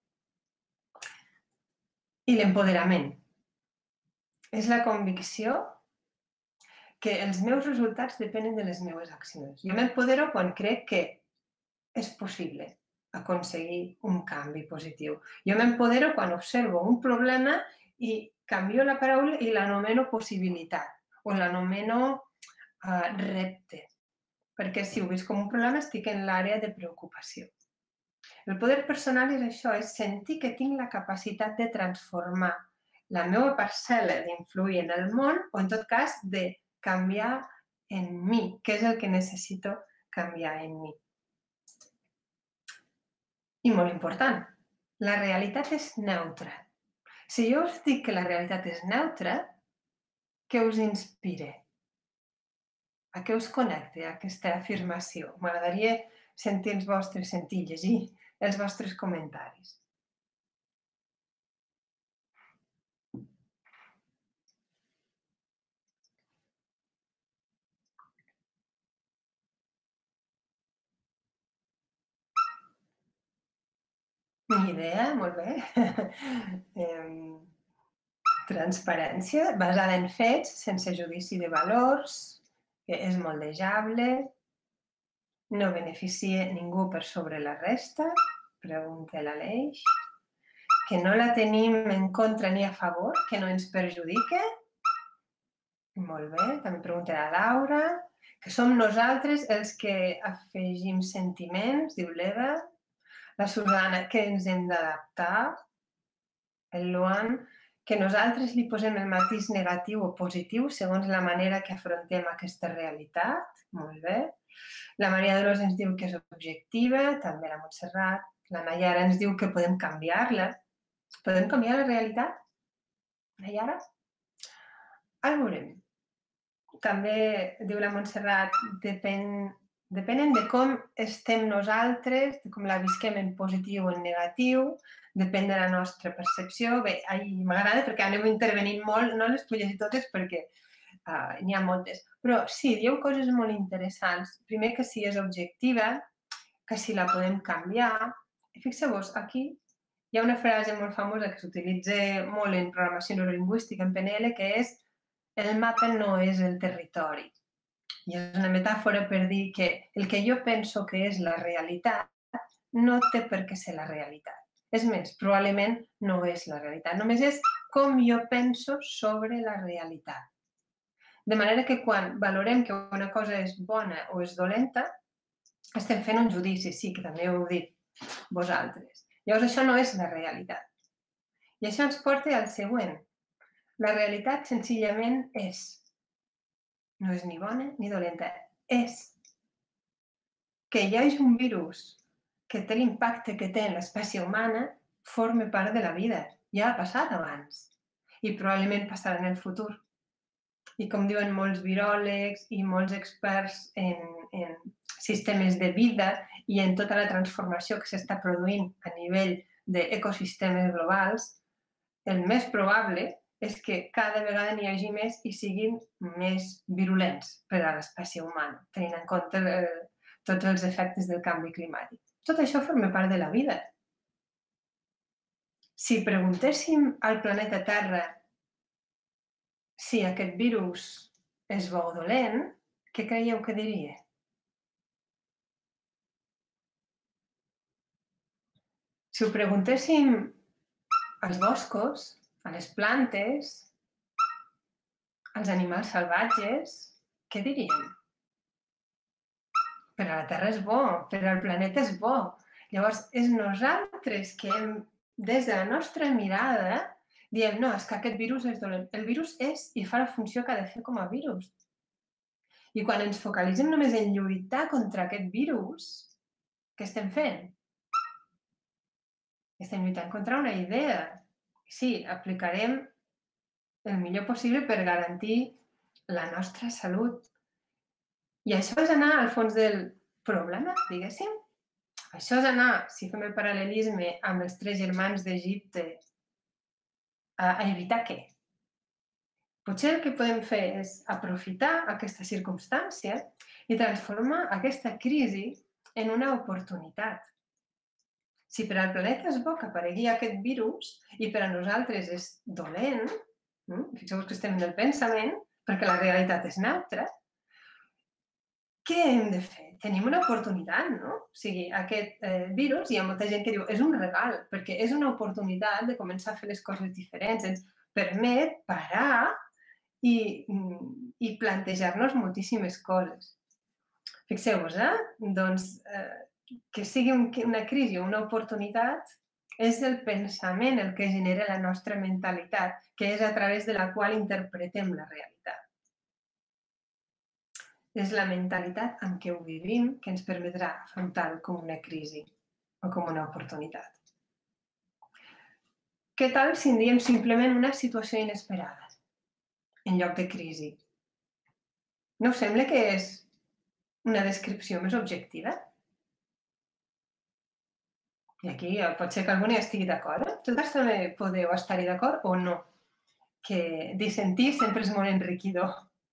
I l'empoderament és la convicció que els meus resultats depenen de les meves accions. Jo m'empodero quan crec que és possible aconseguir un canvi positiu. Jo m'empodero quan observo un problema i canvio la paraula i l'anomeno possibilitat o l'anomeno repte, perquè si ho veig com un problema estic en l'àrea de preocupació. El poder personal és això, és sentir que tinc la capacitat de transformar la meva parcel·la d'influir en el món o, en tot cas, de canviar en mi, que és el que necessito canviar en mi. I molt important, la realitat és neutra. Si jo us dic que la realitat és neutra, què us inspira? A què us connecta aquesta afirmació? M'agradaria llegir els vostres comentaris. Ni idea, molt bé. Transparència, basada en fets, sense judici de valors, que és moldejable, no beneficia ningú per sobre la resta, pregunta l'Aleix, que no la tenim en contra ni a favor, que no ens perjudica, molt bé, també pregunta la Laura, que som nosaltres els que afegim sentiments, diu l'Eva, la Susana, que ens hem d'adaptar, el Luan, que nosaltres li posem el matís negatiu o positiu segons la manera que afrontem aquesta realitat, molt bé. La Maria Dolors ens diu que és objectiva, també la Montserrat. La Nayara ens diu que podem canviar-la. Podem canviar la realitat? Nayara? Ara veurem. També diu la Montserrat, depenen de com estem nosaltres, de com la visquem en positiu o en negatiu, depèn de la nostra percepció. Bé, m'agrada perquè anem intervenint molt, no les puc llegir totes perquè n'hi ha moltes. Però sí, dieu coses molt interessants. Primer, que si és objectiva, que si la podem canviar. Fixeu-vos, aquí hi ha una frase molt famosa que s'utilitza molt en programació neurolingüística, en PNL, que és el mapa no és el territori. I és una metàfora per dir que el que jo penso que és la realitat no té per què ser la realitat. És més, probablement no és la realitat, només és com jo penso sobre la realitat. De manera que quan valorem que una cosa és bona o és dolenta, estem fent un judici, sí, que també ho heu dit vosaltres. Llavors, això no és la realitat. I això ens porta al següent. La realitat senzillament és. No és ni bona ni dolenta, és. Que hi hagi un virus que té l'impacte que té en l'espècie humana forma part de la vida. Ja ha passat abans i probablement passarà en el futur. I com diuen molts viròlegs i molts experts en sistemes de vida i en tota la transformació que s'està produint a nivell d'ecosistemes globals, el més probable és que cada vegada n'hi hagi més i siguin més virulents per a l'espècie humana, tenint en compte tots els efectes del canvi climàtic. Tot això forma part de la vida. Si preguntéssim al planeta Terra si aquest virus és bo o dolent, què creieu que diria? Si ho preguntéssim als boscos, a les plantes, als animals salvatges, què diríem? Per a la Terra és bo, per al planeta és bo. Llavors, és nosaltres que des de la nostra mirada, diem, no, és que aquest virus és dolent. El virus és i fa la funció que ha de fer com a virus. I quan ens focalitzem només en lluitar contra aquest virus, què estem fent? Estem lluitant contra una idea. Sí, aplicarem el millor possible per garantir la nostra salut. I això és anar al fons del problema, diguéssim. Això és anar, si fem el paral·lelisme amb els 3 germans d'Egipte, a evitar què? Potser el que podem fer és aprofitar aquesta circumstància i transformar aquesta crisi en una oportunitat. Si per al planeta és bo que aparegui aquest virus i per a nosaltres és dolent, fixeu-vos que estem en el pensament, perquè la realitat és neutra, què hem de fer? Tenim una oportunitat, no? O sigui, aquest virus, hi ha molta gent que diu, és un regal, perquè és una oportunitat de començar a fer les coses diferents. Ens permet parar i plantejar-nos moltíssimes coses. Fixeu-vos, doncs, que sigui una crisi o una oportunitat és el pensament el que genera la nostra mentalitat, que és a través de la qual interpretem la realitat. És la mentalitat amb què ho vivim que ens permetrà afrontar-ho com una crisi o com una oportunitat. Què tal si en diem simplement una situació inesperada, en lloc de crisi? No us sembla que és una descripció més objectiva? I aquí pot ser que algú hi estigui d'acord. Tots també podeu estar-hi d'acord o no? Que dissentir sempre és molt enriquidor.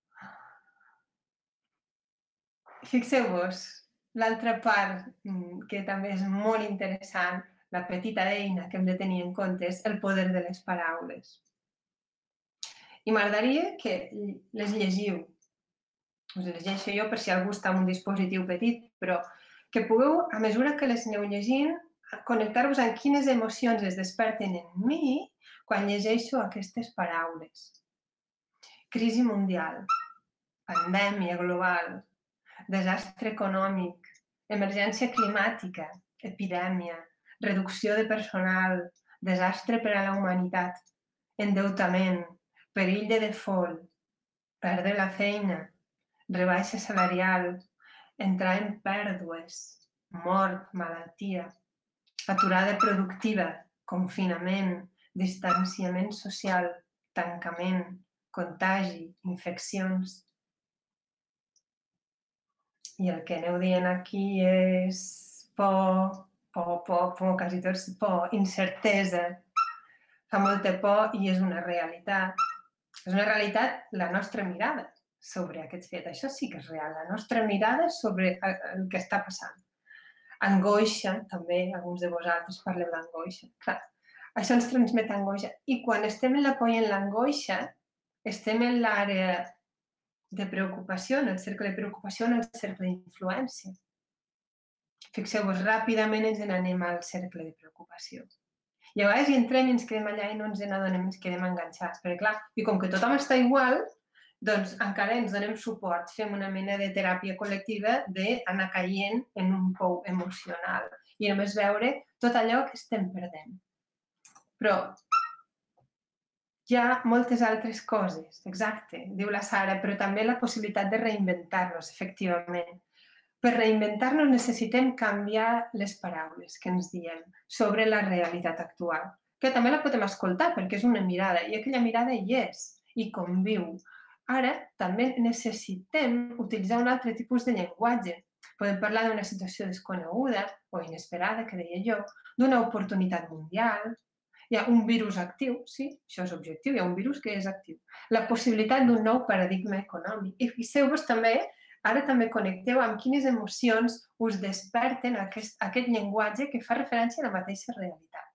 Fixeu-vos, l'altra part que també és molt interessant, la petita eina que hem de tenir en compte és el poder de les paraules. I m'agradaria que les llegiu. Us les llegeixo jo per si algú està en un dispositiu petit, però que pugueu, a mesura que les aneu llegint, connectar-vos amb quines emocions es desperten en mi quan llegeixo aquestes paraules. Crisi mundial, pandèmia global, desastre econòmic, emergència climàtica, epidèmia, reducció de personal, desastre per a la humanitat, endeutament, perill de default, perdre la feina, rebaixa salarial, entrar en pèrdues, mort, malaltia, aturada productiva, confinament, distanciament social, tancament, contagi, infeccions. I el que aneu dient aquí és por, quasi tots por, incertesa. Fa molta por i és una realitat. És una realitat la nostra mirada sobre aquest fet. Això sí que és real, la nostra mirada sobre el que està passant. Angoixa, també, alguns de vosaltres parleu d'angoixa. Clar, això ens transmet angoixa. I quan estem en la por i en l'angoixa, estem en l'àrea de preocupació, en el cercle de preocupació, en el cercle d'influència. Fixeu-vos, ràpidament ens n'anem al cercle de preocupació. I a vegades hi entrem i ens quedem allà i no ens n'adonem, ens quedem enganxats. Perquè clar, i com que tothom està igual, doncs encara ens donem suport, fem una mena de teràpia col·lectiva d'anar caient en un pou emocional i només veure tot allò que estem perdent. Però hi ha moltes altres coses, exacte, diu la Sara, però també la possibilitat de reinventar-nos, efectivament. Per reinventar-nos necessitem canviar les paraules que ens diem sobre la realitat actual, que també la podem escoltar perquè és una mirada i aquella mirada hi és i conviu. Ara també necessitem utilitzar un altre tipus de llenguatge. Podem parlar d'una situació desconeguda o inesperada, que deia jo, d'una oportunitat mundial. Hi ha un virus actiu, sí, això és objectiu, hi ha un virus que és actiu. La possibilitat d'un nou paradigma econòmic. I fixeu-vos també ara també connecteu amb quines emocions us desperten aquest llenguatge que fa referència a la mateixa realitat.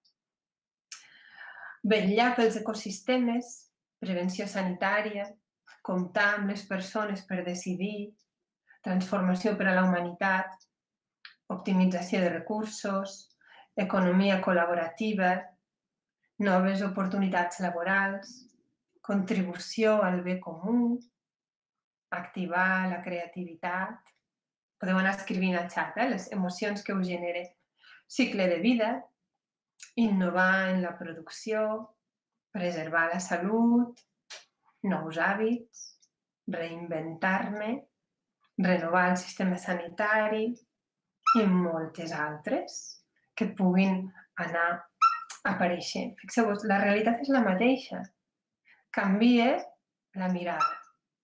Vetllar pels ecosistemes, prevenció sanitària, comptar amb les persones per decidir, transformació per a la humanitat, optimització de recursos, economia col·laborativa, noves oportunitats laborals, contribució al bé comú, activar la creativitat. Podeu anar escrivint al xat, les emocions que us genere. Cicle de vida, innovar en la producció, preservar la salut, nous hàbits, reinventar-me, renovar el sistema sanitari i moltes altres que puguin anar apareixent. Fixeu-vos, la realitat és la mateixa. Canvia la mirada.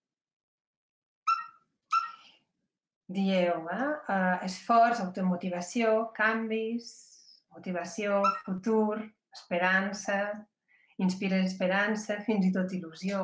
Dieu, esforç, automotivació, canvis, motivació, futur, esperança, inspira esperança, fins i tot il·lusió,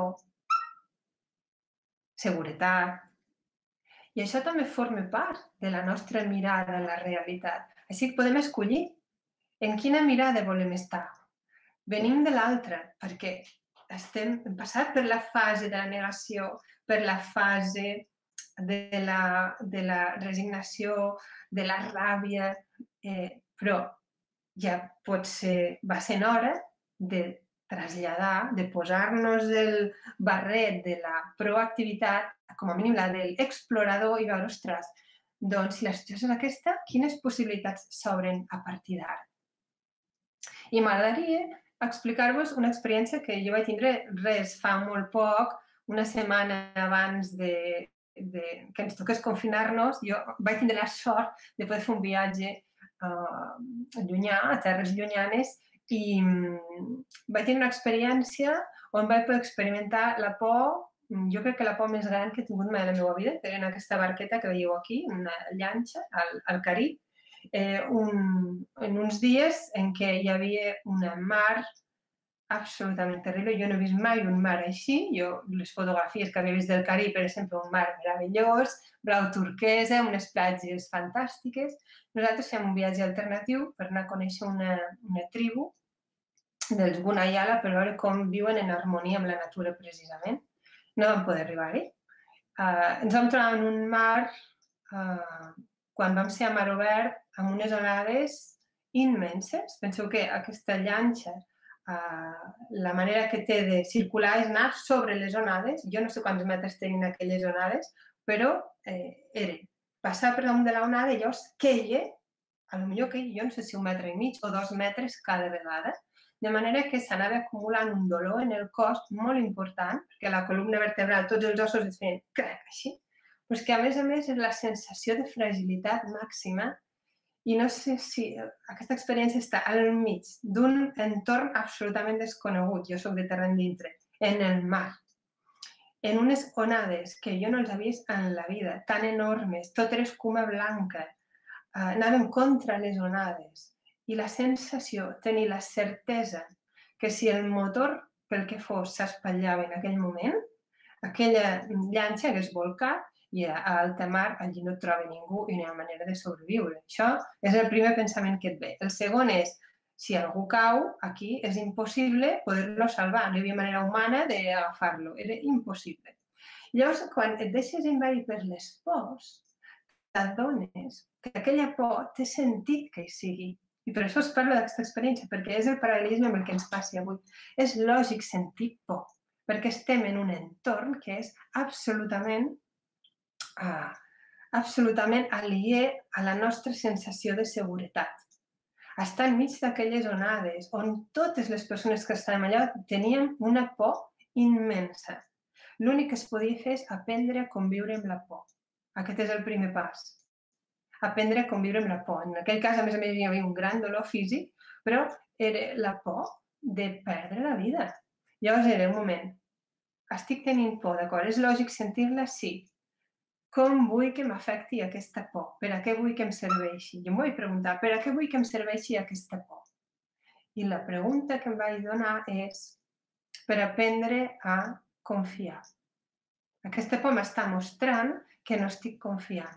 seguretat. I això també forma part de la nostra mirada a la realitat. Així que podem escollir en quina mirada volem estar. Venim de l'altra, perquè hem passat per la fase de la negació, per la fase de la resignació, de la ràbia, però ja va sent hora de traslladar, de posar-nos el barret de la proactivitat, com a mínim la de l'explorador, i veure, ostres, doncs si la situació és aquesta, quines possibilitats s'obren a partir d'ara? I m'agradaria explicar-vos una experiència que jo vaig tindre fa molt poc, una setmana abans que ens toqués confinar-nos. Jo vaig tindre la sort de poder fer un viatge llunyà, a terres llunyanes, i vaig tenir una experiència on vaig poder experimentar la por, jo crec que la por més gran que he tingut mai a la meva vida, que era en aquesta barqueta que veieu aquí, una llanxa al Carib, en uns dies en què hi havia una mar absolutament terrible. Jo no he vist mai un mar així. Les fotografies que havia vist del Carib, per exemple, un mar meravellós, blau turquesa, unes platges fantàstiques. Nosaltres fem un viatge alternatiu per anar a conèixer una tribu dels Gunayala per veure com viuen en harmonia amb la natura, precisament. No vam poder arribar-hi. Ens vam trobar en un mar, quan vam ser a mar obert, amb unes onades immenses. Penseu que aquesta llanxa, la manera que té de circular és anar sobre les onades. Jo no sé quants metres tenien aquelles onades, però era passar per damunt de l'onada i llavors queia, potser queia, jo no sé si 1,5 metres o 2 metres cada vegada, de manera que s'anava acumulant un dolor en el cos molt important, perquè la columna vertebral, tots els ossos es feien crec, així, però és que a més és la sensació de fragilitat màxima. I no sé si aquesta experiència està al mig d'un entorn absolutament desconegut, jo soc de terra endintre, en el mar, en unes onades que jo no els havia vist en la vida, tan enormes, tot era escuma blanca, anàvem contra les onades, i la sensació, tenir la certesa que si el motor, pel que fos, s'espatllava en aquell moment, aquella llanxa hagués volcat, i a alta mar allí no et troba ningú i no hi ha manera de sobreviure. Això és el primer pensament que et ve. El segon és, si algú cau, aquí és impossible poder-lo salvar. No hi havia manera humana d'agafar-lo. Era impossible. Llavors, quan et deixes envair per les pors, t'adones que aquella por té sentit que hi sigui. I per això us parlo d'aquesta experiència, perquè és el paral·lelisme amb el que ens passi avui. És lògic sentir por, perquè estem en un entorn que és absolutament aliè a la nostra sensació de seguretat. Estar enmig d'aquelles onades on totes les persones que estàvem allà tenien una por immensa. L'únic que es podia fer és aprendre a conviure amb la por. Aquest és el primer pas. Aprendre a conviure amb la por. En aquell cas, a més, hi havia un gran dolor físic, però era la por de perdre la vida. Llavors era un moment. Estic tenint por, d'acord? És lògic sentir-la? Sí. Com vull que m'afecti aquesta por? Per a què vull que em serveixi? Jo em vaig preguntar, per a què vull que em serveixi aquesta por? I la pregunta que em vaig donar és per aprendre a confiar. Aquesta por m'està mostrant que no estic confiant.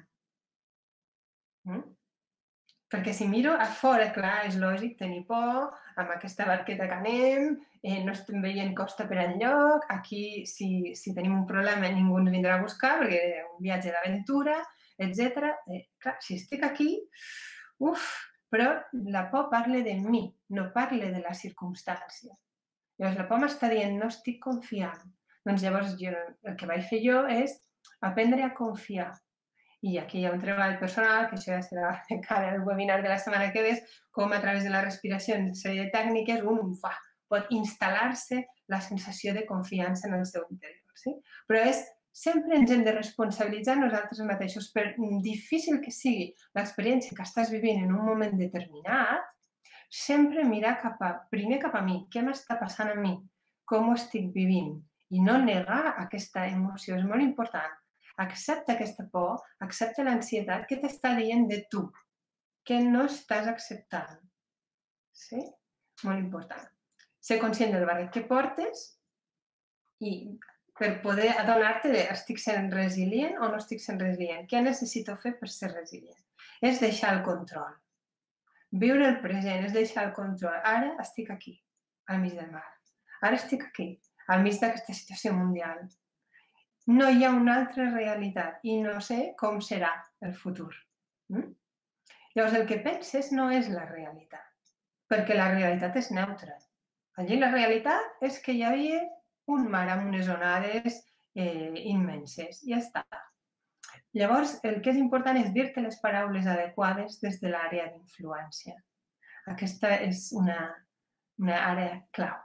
Perquè si miro a fora, clar, és lògic tenir por, amb aquesta barqueta que anem, no estem veient costa per enlloc, aquí si tenim un problema ningú ens vindrà a buscar perquè és un viatge d'aventura, etc. Clar, si estic aquí, però la por parla de mi, no parla de la circumstància. Llavors la por m'està dient no estic confiant. Doncs llavors el que vaig fer jo és aprendre a confiar. I aquí hi ha un treball personal, que això ja serà de cara al webinar de la setmana que ve, com a través de la respiració, una sèrie de tècniques, un pot instal·lar-se la sensació de confiança en el seu interior. Sí? Però sempre ens hem de responsabilitzar nosaltres mateixos. Per difícil que sigui l'experiència que estàs vivint en un moment determinat, sempre mirar primer cap a mi, què m'està passant a mi, com ho estic vivint, i no negar aquesta emoció, és molt important. Accepta aquesta por, accepta l'ansietat que t'està dient de tu, que no estàs acceptant. Sí? Molt important. Ser conscient del barret que portes i per poder adonar-te de estic sent resilient o no estic sent resilient. Què necessito fer per ser resilient? És deixar el control. Viure el present és deixar el control. Ara estic aquí, al mig del mar. Ara estic aquí, al mig d'aquesta situació mundial. No hi ha una altra realitat i no sé com serà el futur. Llavors, el que penses no és la realitat, perquè la realitat és neutra. Allí la realitat és que hi havia un mar amb unes onades immenses. Ja està. Llavors, el que és important és dir-te les paraules adequades des de l'àrea d'influència. Aquesta és una àrea clau.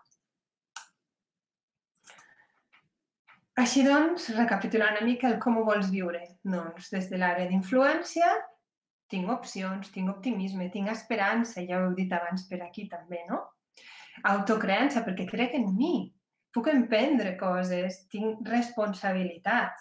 Així doncs, recapitulant una mica el com ho vols viure. Doncs des de l'àrea d'influència tinc opcions, tinc optimisme, tinc esperança, ja ho heu dit abans per aquí també, no? Autocreença, perquè crec en mi, puc emprendre coses, tinc responsabilitat.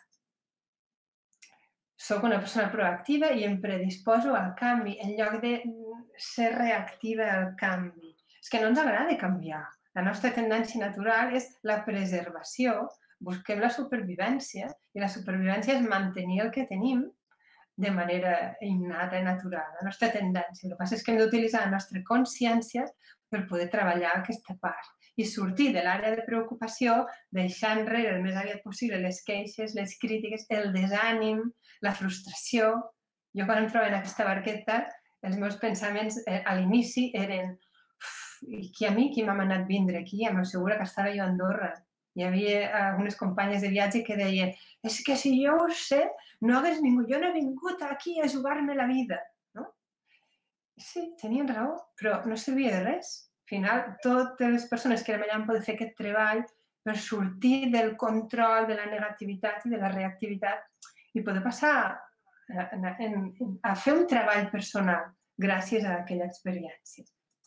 Soc una persona proactiva i em predisposo al canvi, en lloc de ser reactiva al canvi. És que no ens agrada canviar. La nostra tendència natural és la preservació, busquem la supervivència, i la supervivència és mantenir el que tenim de manera innata i natural, la nostra tendència. El que passa és que hem d'utilitzar la nostra consciència per poder treballar aquesta part i sortir de l'àrea de preocupació, deixar enrere el més aviat possible les queixes, les crítiques, el desànim, la frustració. Jo quan em trobo en aquesta barqueta, els meus pensaments a l'inici eren qui m'ha manat vindre aquí? Em assegura que estava jo a Andorra. Hi havia algunes companyes de viatge que deien és que si jo ho sé, no hagués ningú, jo no he vingut aquí a jugar-me la vida. No? Sí, tenien raó, però no servia de res. Al final, totes les persones que érem allà han pogut fer aquest treball per sortir del control de la negativitat i de la reactivitat i poder passar a fer un treball personal gràcies a aquella experiència.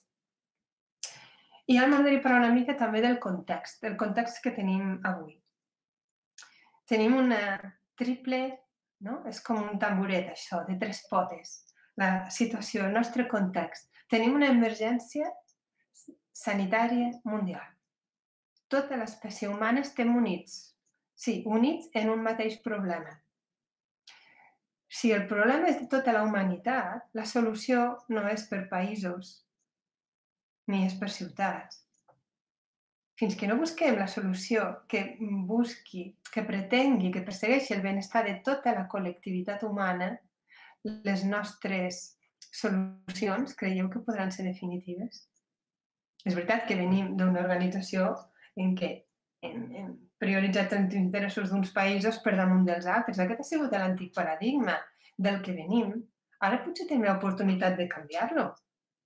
I ara m'agradaria parlar una mica també del context que tenim avui. Tenim una triple, no? És com un tamboret, això, de 3 potes. La situació, el nostre context. Tenim una emergència sanitària mundial. Tota l'espècie humana estem units. Sí, units en un mateix problema. Si el problema és de tota la humanitat, la solució no és per països, ni és per ciutats. Fins que no busquem la solució que pretengui, que persegueixi el benestar de tota la col·lectivitat humana, les nostres solucions creieu que podran ser definitives? És veritat que venim d'una organització en què hem prioritzat els interessos d'uns països per damunt dels altres. Aquest ha sigut l'antic paradigma del que venim. Ara potser tenim l'oportunitat de canviar-lo.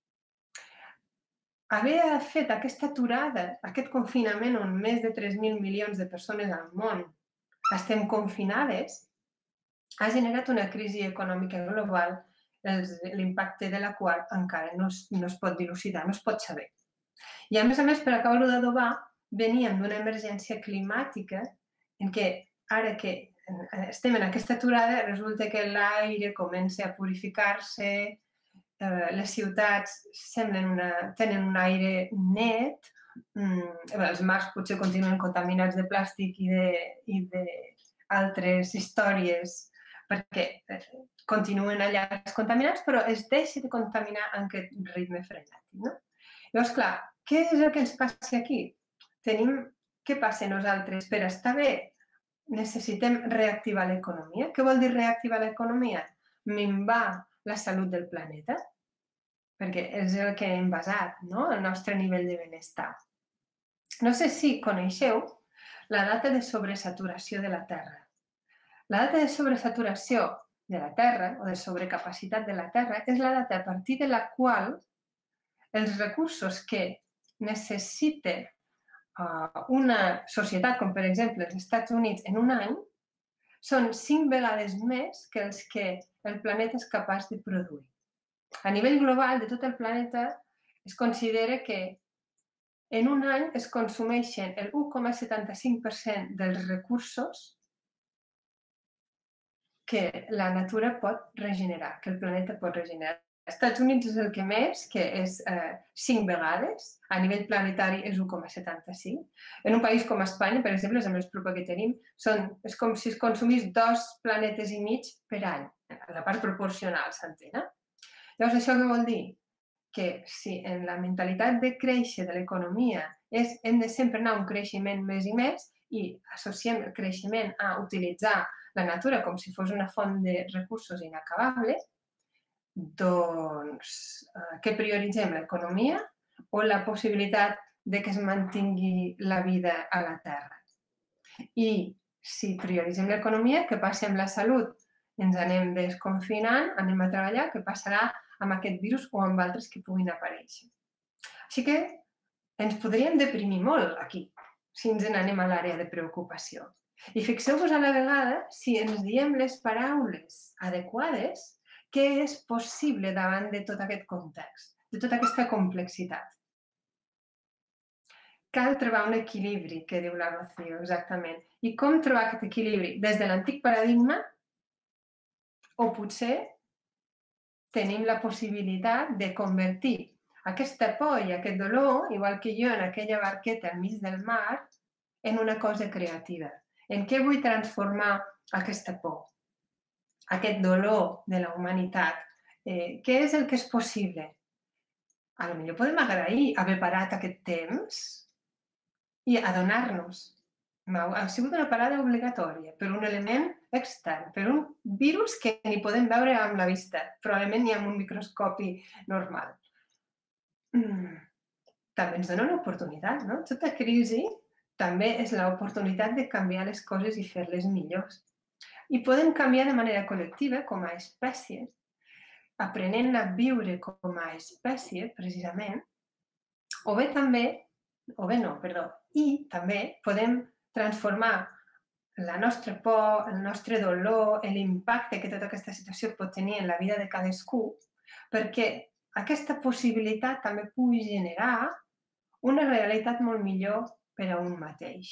Haver fet aquesta aturada, aquest confinament on més de 3.000 milions de persones al món estem confinades, ha generat una crisi econòmica global, l'impacte de la qual encara no es pot dilucidar, no es pot saber. I a més, per acabar-ho d'adobar, veníem d'una emergència climàtica en què ara que estem en aquesta aturada resulta que l'aire comença a purificar-se, les ciutats tenen un aire net, els mars potser continuen contaminats de plàstic i d'altres històries perquè continuen allà els contaminants, però es deixa de contaminar en aquest ritme frenètic, no? Llavors, clar, què és el que ens passa aquí? Què passa nosaltres? Per estar bé necessitem reactivar l'economia. Què vol dir reactivar l'economia? Minvar la salut del planeta, perquè és el que hem basat, no? El nostre nivell de benestar. No sé si coneixeu la data de sobresaturació de la Terra. La data de sobresaturació de la Terra, o de sobrecapacitat de la Terra, és la data a partir de la qual els recursos que necessita una societat, com per exemple els Estats Units, en un any, són 5 vegades més que els que el planeta és capaç de produir. A nivell global de tot el planeta es considera que en un any es consumeixen el 1,75% dels recursos que la natura pot regenerar, que el planeta pot regenerar. Als Estats Units és el que més, que és 5 vegades, a nivell planetari és 1,75. En un país com Espanya, per exemple, és el més proper que tenim, és com si es consumís 2 planetes i mig per any, la part proporcional, s'entén? Llavors, això què vol dir? Que si en la mentalitat de créixer de l'economia hem de sempre anar a un creixement més i més i associem el creixement a utilitzar la natura com si fos una font de recursos inacabable, doncs què prioritzem, l'economia o la possibilitat de que es mantingui la vida a la Terra? I si prioritzem l'economia, què passa amb la salut? Ens anem desconfinant, anem a treballar, què passarà amb aquest virus o amb altres que puguin aparèixer. Així que ens podríem deprimir molt aquí, si ens n'anem a l'àrea de preocupació. I fixeu-vos a la vegada, si ens diem les paraules adequades, què és possible davant de tot aquest context, de tota aquesta complexitat. Cal trobar un equilibri, que diu la Rocío, exactament. I com trobar aquest equilibri? Des de l'antic paradigma o potser tenim la possibilitat de convertir aquesta por i aquest dolor, igual que jo en aquella barqueta al mig del mar, en una cosa creativa. En què vull transformar aquesta por, aquest dolor de la humanitat? Què és el que és possible? Potser podem agrair haver parat aquest temps i adonar-nos. Ha sigut una parada obligatòria per un element extern, per un virus que ni podem veure amb la vista, probablement ni amb un microscopi normal. També ens dona una oportunitat, no? Tota crisi també és l'oportunitat de canviar les coses i fer-les millors. I podem canviar de manera col·lectiva, com a espècie, aprenent a viure com a espècie, precisament, i també podem transformar la nostra por, el nostre dolor, l'impacte que tota aquesta situació pot tenir en la vida de cadascú, perquè aquesta possibilitat també pugui generar una realitat molt millor per a un mateix.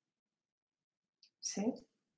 Sí?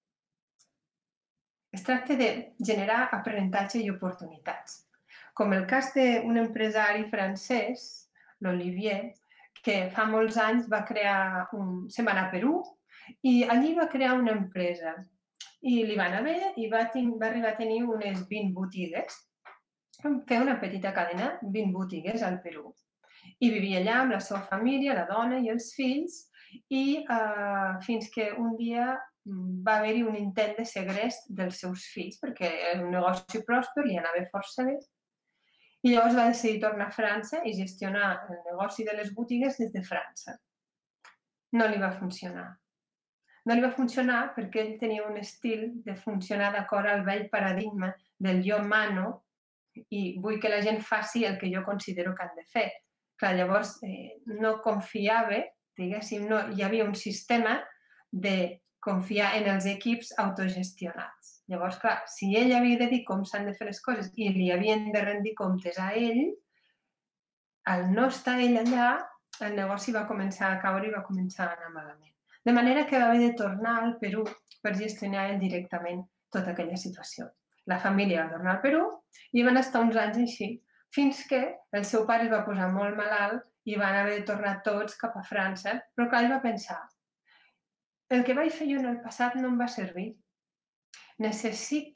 Es tracta de generar aprenentatge i oportunitats. Com el cas d'un empresari francès, l'Olivier, que fa molts anys se'n va anar a Perú i allí va crear una empresa. I li va anar bé i va arribar a tenir unes 20 botigues. Fer una petita cadena, 20 botigues al Perú. I vivia allà amb la seva família, la dona i els fills, i fins que un dia va haver-hi un intent de segrest dels seus fills, perquè era un negoci pròsper, li anava força bé. I llavors va decidir tornar a França i gestionar el negoci de les botigues des de França. No li va funcionar. No li va funcionar perquè ell tenia un estil de funcionar d'acord al vell paradigma del jo mano i vull que la gent faci el que jo considero que han de fer. Clar, llavors no confiava, diguéssim, no hi havia un sistema de confiar en els equips autogestionats. Llavors, clar, si ell havia de dir com s'han de fer les coses i li havien de rendir comptes a ell, al no estar ell allà, el negoci va començar a caure i va començar a anar malament. De manera que va haver de tornar al Perú per gestionar ell directament tota aquella situació. La família va tornar al Perú i van estar uns anys així, fins que el seu pare es va posar molt malalt i van haver de tornar tots cap a França, però clar, ell va pensar, el que vaig fer jo en el passat no em va servir. Necessito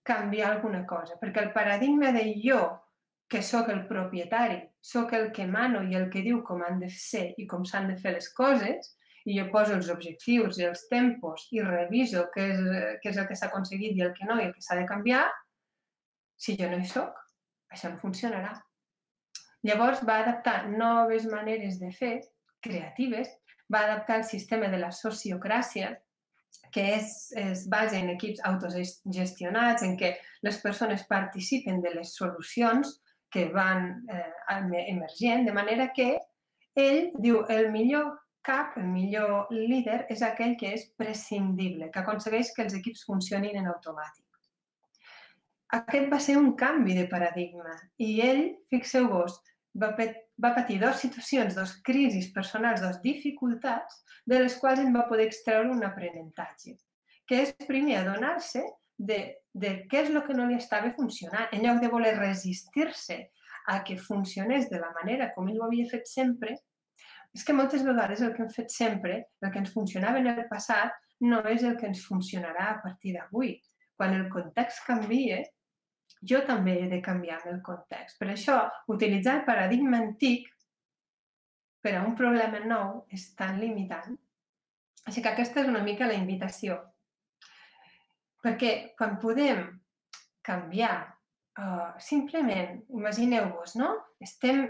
canviar alguna cosa, perquè el paradigma de jo, que sóc el propietari, sóc el que mano i el que diu com han de ser i com s'han de fer les coses, i jo poso els objectius i els tempos i reviso què és el que s'ha aconseguit i el que no i el que s'ha de canviar, si jo no hi soc, això no funcionarà. Llavors va adaptar noves maneres de fer, creatives, va adaptar el sistema de la sociocràcia, que es basa en equips autogestionats, en què les persones participen de les solucions que van emergent, de manera que ell diu el millor cap, el millor líder, és aquell que és prescindible, que aconsegueix que els equips funcionin en automàtic. Aquest va ser un canvi de paradigma i ell, fixeu-vos, va patir dues situacions, dues crisis personals, dues dificultats, de les quals ell va poder extreure un aprenentatge, que és primer adonar-se de què és el que no li estava funcionant, en lloc de voler resistir-se a que funcionés de la manera com ell ho havia fet sempre. És que moltes vegades el que hem fet sempre, el que ens funcionava en el passat, no és el que ens funcionarà a partir d'avui. Quan el context canvia, jo també he de canviar el context. Per això, utilitzar el paradigma antic per a un problema nou és tan limitant. Així que aquesta és una mica la invitació. Perquè quan podem canviar, simplement, imagineu-vos, no? Estem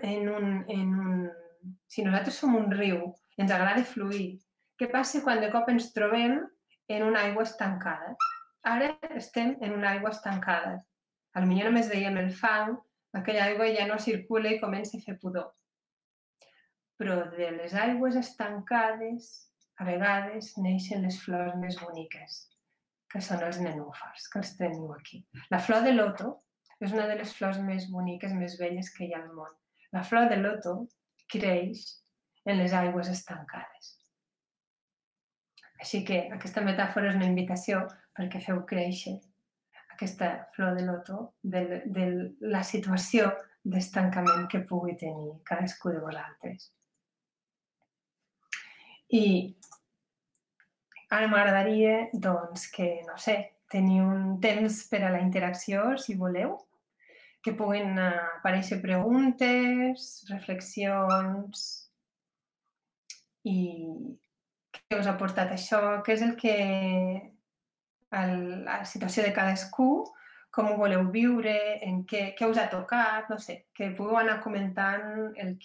si nosaltres som un riu i ens agrada fluir, què passa quan de cop ens trobem en una aigua estancada? Ara estem en una aigua estancada. Potser només veiem el fang, aquella aigua ja no circula i comença a fer pudor. Però de les aigües estancades, a vegades, neixen les flors més boniques, que són els nenúfars, que els teniu aquí. La flor de loto és una de les flors més boniques, més belles que hi ha al món. La flor de loto creix en les aigües estancades. Així que aquesta metàfora és una invitació perquè feu créixer aquesta flor de loto de la situació d'estancament que pugui tenir cadascú de vosaltres. I ara m'agradaria, doncs, que, no sé, tenir un temps per a la interacció, si voleu, que puguin aparèixer preguntes, reflexions i què us ha portat això, què és el que la situació de cadascú, com ho voleu viure, en què us ha tocat, no sé, que pugueu anar comentant el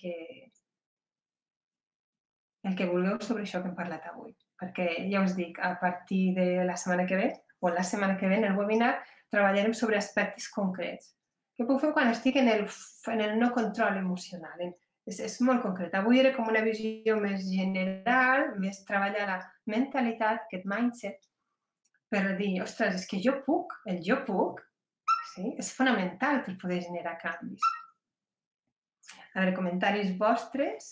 que vulgueu sobre això que hem parlat avui. Perquè ja us dic, a partir de la setmana que ve, o la setmana que ve, en el webinar, treballarem sobre aspectes concrets. Què puc fer quan estic en el no control emocional? És molt concret. Avui era com una visió més general, més treballar la mentalitat, aquest mindset, per dir, ostres, és que jo puc, el jo puc, sí? És fonamental per poder generar canvis. A veure, comentaris vostres,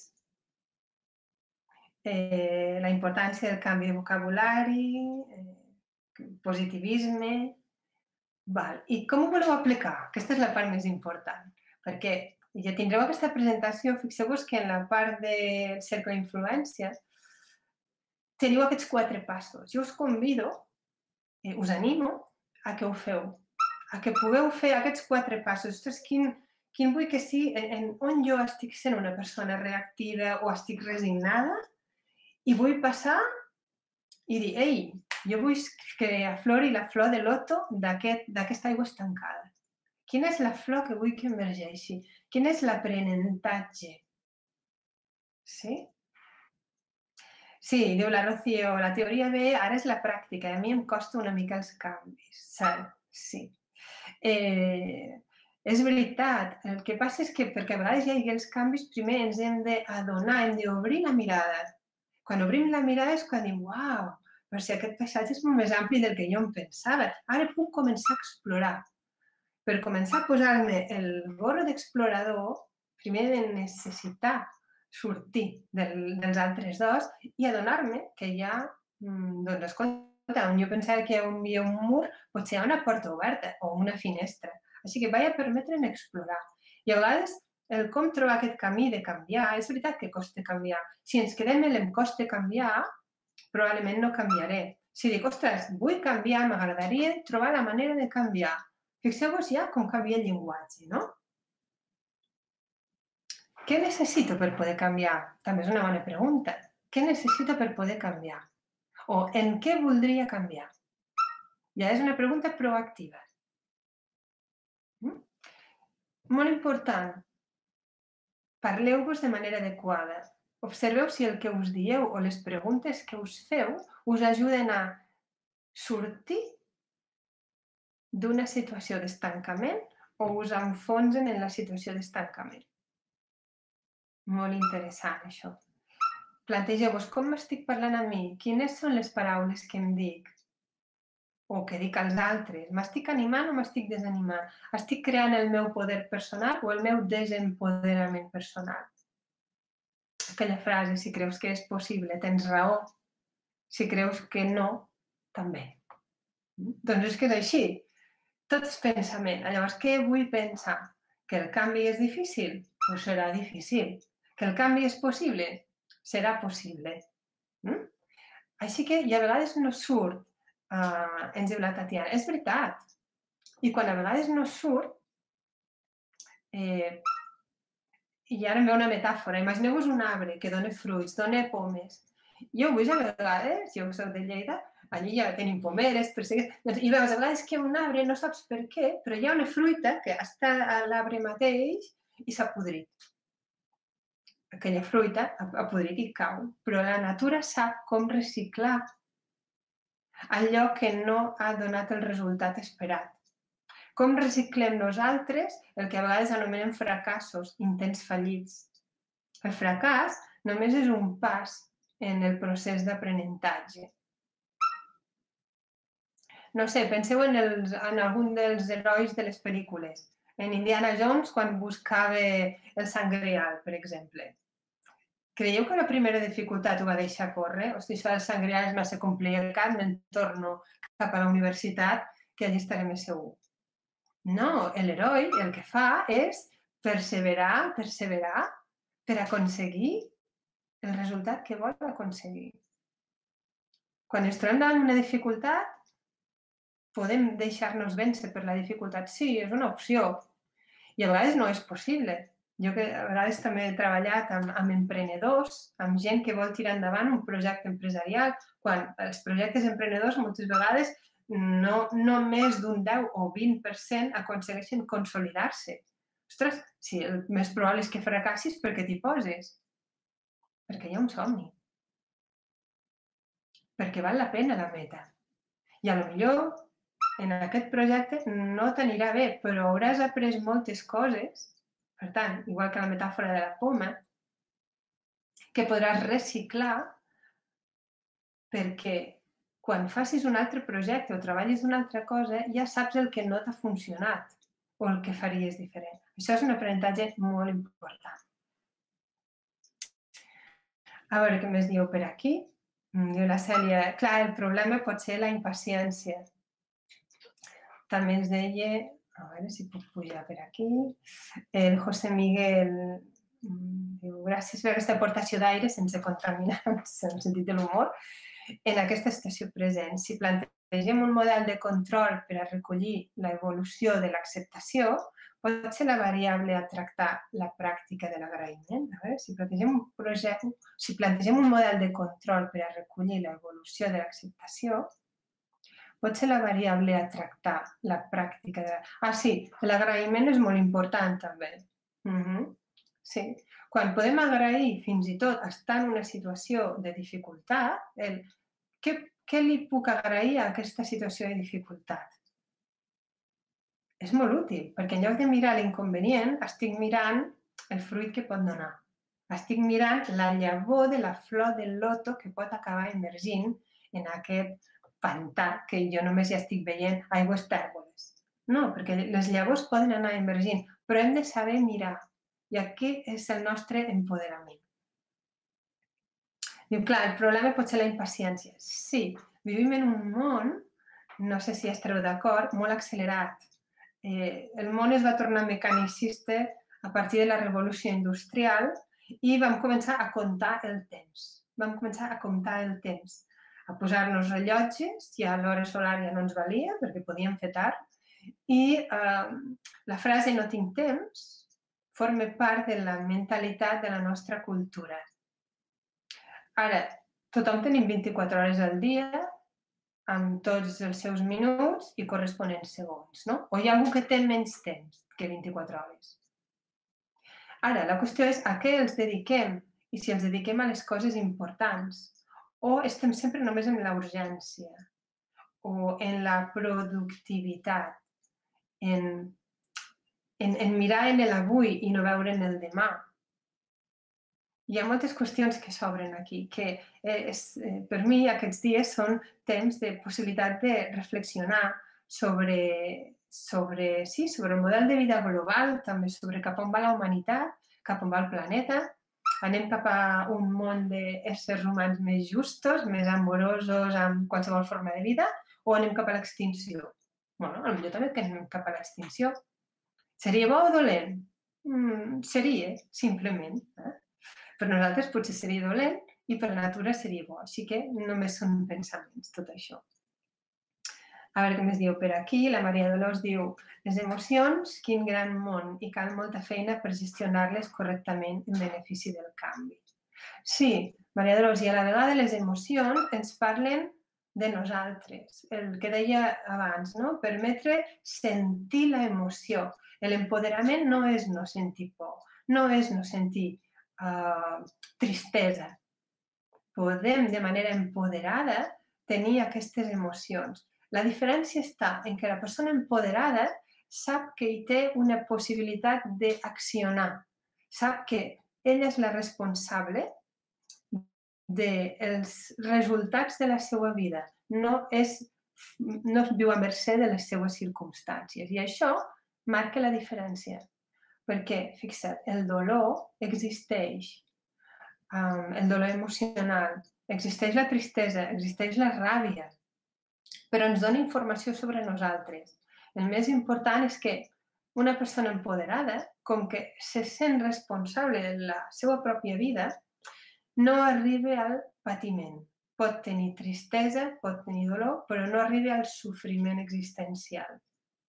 la importància del canvi de vocabulari, positivisme. I com ho voleu aplicar? Aquesta és la part més important, perquè ja tindreu aquesta presentació, fixeu-vos que en la part del cercle d'influència teniu aquests 4 passos. Jo us convido, us animo a que ho feu, a que pugueu fer aquests 4 passos. Ostres, quin vull que sigui, on jo estic sent una persona reactiva o estic resignada i vull passar i dir, ei, jo vull que aflori la flor de loto d'aquesta aigua estancada. Quina és la flor que vull que emergeixi? Quin és l'aprenentatge? Sí? Sí, diu la Rocío, la teoria ve, ara és la pràctica, a mi em costa una mica els canvis, cert? Sí. És veritat, el que passa és que perquè a vegades hi hagi els canvis, primer ens hem d'adonar, hem d'obrir la mirada. Quan obrim la mirada és quan dic, uau, però si aquest paisatge és molt més ampli del que jo em pensava, ara puc començar a explorar. Per començar a posar-me el gorro d'explorador, primer he de necessitar sortir dels altres dos i adonar-me que hi ha, doncs, escolta, on jo pensava que hi havia un mur, potser hi ha una porta oberta o una finestra. Així que vaig a permetre'm explorar. I a vegades el com trobar aquest camí de canviar, és veritat que costa canviar. Si ens quedem en em costa canviar, probablement no canviaré. Si dic, ostres, vull canviar, m'agradaria trobar la manera de canviar. Fixeu-vos ja com canvia el llenguatge, no? Què necessito per poder canviar? També és una bona pregunta. Què necessito per poder canviar? O en què voldria canviar? Ja és una pregunta proactiva. Molt important. Parleu-vos de manera adequada. Observeu si el que us dieu o les preguntes que us feu us ajuden a sortir d'una situació d'estancament o us enfonsen en la situació d'estancament. Molt interessant, això. Plantegeu-vos com m'estic parlant a mi, quines són les paraules que em dic o que dic als altres. M'estic animant o m'estic desanimant? Estic creant el meu poder personal o el meu desempoderament personal? Aquella frase, si creus que és possible, tens raó. Si creus que no, també. Doncs és que és així. Tot és pensament. Llavors, què vull pensar? Que el canvi és difícil? Doncs serà difícil. Que el canvi és possible? Serà possible. Així que, i a vegades no surt, ens diu la Tatiana, és veritat. I quan a vegades no surt, i ara em ve una metàfora, imagineu-vos un arbre que dona fruits, dona pomes. Jo ho veig a vegades, jo soc de Lleida, allí ja tenim pomeres, i veus a vegades que un arbre no saps per què, però hi ha una fruita que està a l'arbre mateix i s'ha podrit. Aquella fruita ha podrit i cau, però la natura sap com reciclar allò que no ha donat el resultat esperat. Com reciclem nosaltres el que a vegades anomenem fracassos, intents fallits. El fracàs només és un pas en el procés d'aprenentatge. No sé, penseu en algun dels herois de les pel·lícules. En Indiana Jones, quan buscava el Sant Grial, per exemple. Creieu que la primera dificultat ho va deixar córrer? Hosti, això del Sant Grial és massa complicat, me'n torno cap a la universitat, que allí estaré més segur. No, l'heroi el que fa és perseverar per aconseguir el resultat que vol aconseguir. Quan ens trobem davant una dificultat, podem deixar-nos vèncer per la dificultat. Sí, és una opció. I a vegades no és possible. Jo que a vegades també he treballat amb emprenedors, amb gent que vol tirar endavant un projecte empresarial, quan els projectes emprenedors moltes vegades no més d'un 10 o 20% aconsegueixen consolidar-se. Ostres, si el més probable és que fracassis, per què t'hi poses? Perquè hi ha un somni. Perquè val la pena la meta. I potser en aquest projecte no t'anirà bé, però hauràs après moltes coses, per tant, igual que la metàfora de la poma, que podràs reciclar perquè quan facis un altre projecte o treballis una altra cosa, ja saps el que no t'ha funcionat o el que faries diferent. Això és un aprenentatge molt important. A veure què més diu per aquí. Diu la Cèlia, clar, el problema pot ser la impaciència. També ens deia, a veure si puc pujar per aquí, el José Miguel diu, gràcies per aquesta aportació d'aire sense contaminants, en el sentit de l'humor, en aquesta estació present. Si plantegem un model de control per a recollir l'evolució de l'acceptació, pot ser la variable a tractar la pràctica de l'agraïment. A veure, si plantegem un model de control per a recollir l'evolució de l'acceptació, pot ser la variable a tractar la pràctica de... sí, l'agraïment és molt important també. Sí. Quan podem agrair fins i tot estar en una situació de dificultat, què li puc agrair a aquesta situació de dificultat? És molt útil, perquè en lloc de mirar l'inconvenient, estic mirant el fruit que pot donar. Estic mirant la llavor de la flor del loto que pot acabar emergint en aquest pantà que jo només ja estic veient aigües tèrboles. No, perquè les llavors poden anar emergint, però hem de saber mirar. I aquí és el nostre empoderament. Diu, clar, el problema pot ser la impaciència. Sí, vivim en un món, no sé si estareu d'acord, molt accelerat. El món es va tornar mecanicista a partir de la revolució industrial i vam començar a comptar el temps. a posar-nos rellotges, ja l'hora solar ja no ens valia perquè podíem fer tard, i la frase no tinc temps forma part de la mentalitat de la nostra cultura. Ara, tothom tenim 24 hores al dia, amb tots els seus minuts i corresponents segons, no? O hi ha algú que té menys temps que 24 hores. Ara, la qüestió és a què els dediquem i si els dediquem a les coses importants o estem sempre només en la urgència o en la productivitat, en mirar en l'avui i no veure en el demà. Hi ha moltes qüestions que s'obren aquí, que per mi aquests dies són temps de possibilitat de reflexionar sobre el model de vida global, també sobre cap on va la humanitat, cap on va el planeta. Anem cap a un món d'éssers humans més justos, més amorosos amb qualsevol forma de vida, o anem cap a l'extinció? Bé, potser també anem cap a l'extinció. Seria bo o dolent? Seria, simplement. Per nosaltres potser seria dolent i per la natura seria bo. Així que només són pensaments, tot això. A veure què més diu per aquí. La Maria Dolors diu: les emocions, quin gran món, i cal molta feina per gestionar-les correctament en benefici del canvi. Sí, Maria Dolors, i a la vegada les emocions ens parlen de nosaltres. El que deia abans, no? Permetre sentir l'emoció. L'empoderament no és no sentir por, no és no sentir tristesa. Podem, de manera empoderada, tenir aquestes emocions. La diferència està en que la persona empoderada sap que hi té una possibilitat d'accionar, sap que ella és la responsable dels resultats de la seva vida, no viu a mercè de les seves circumstàncies. I això marca la diferència, perquè, fixa't, el dolor existeix, el dolor emocional, existeix la tristesa, existeix la ràbia, però ens dona informació sobre nosaltres. El més important és que una persona empoderada, com que se sent responsable de la seva pròpia vida, no arriba al patiment. Pot tenir tristesa, pot tenir dolor, però no arriba al sofriment existencial.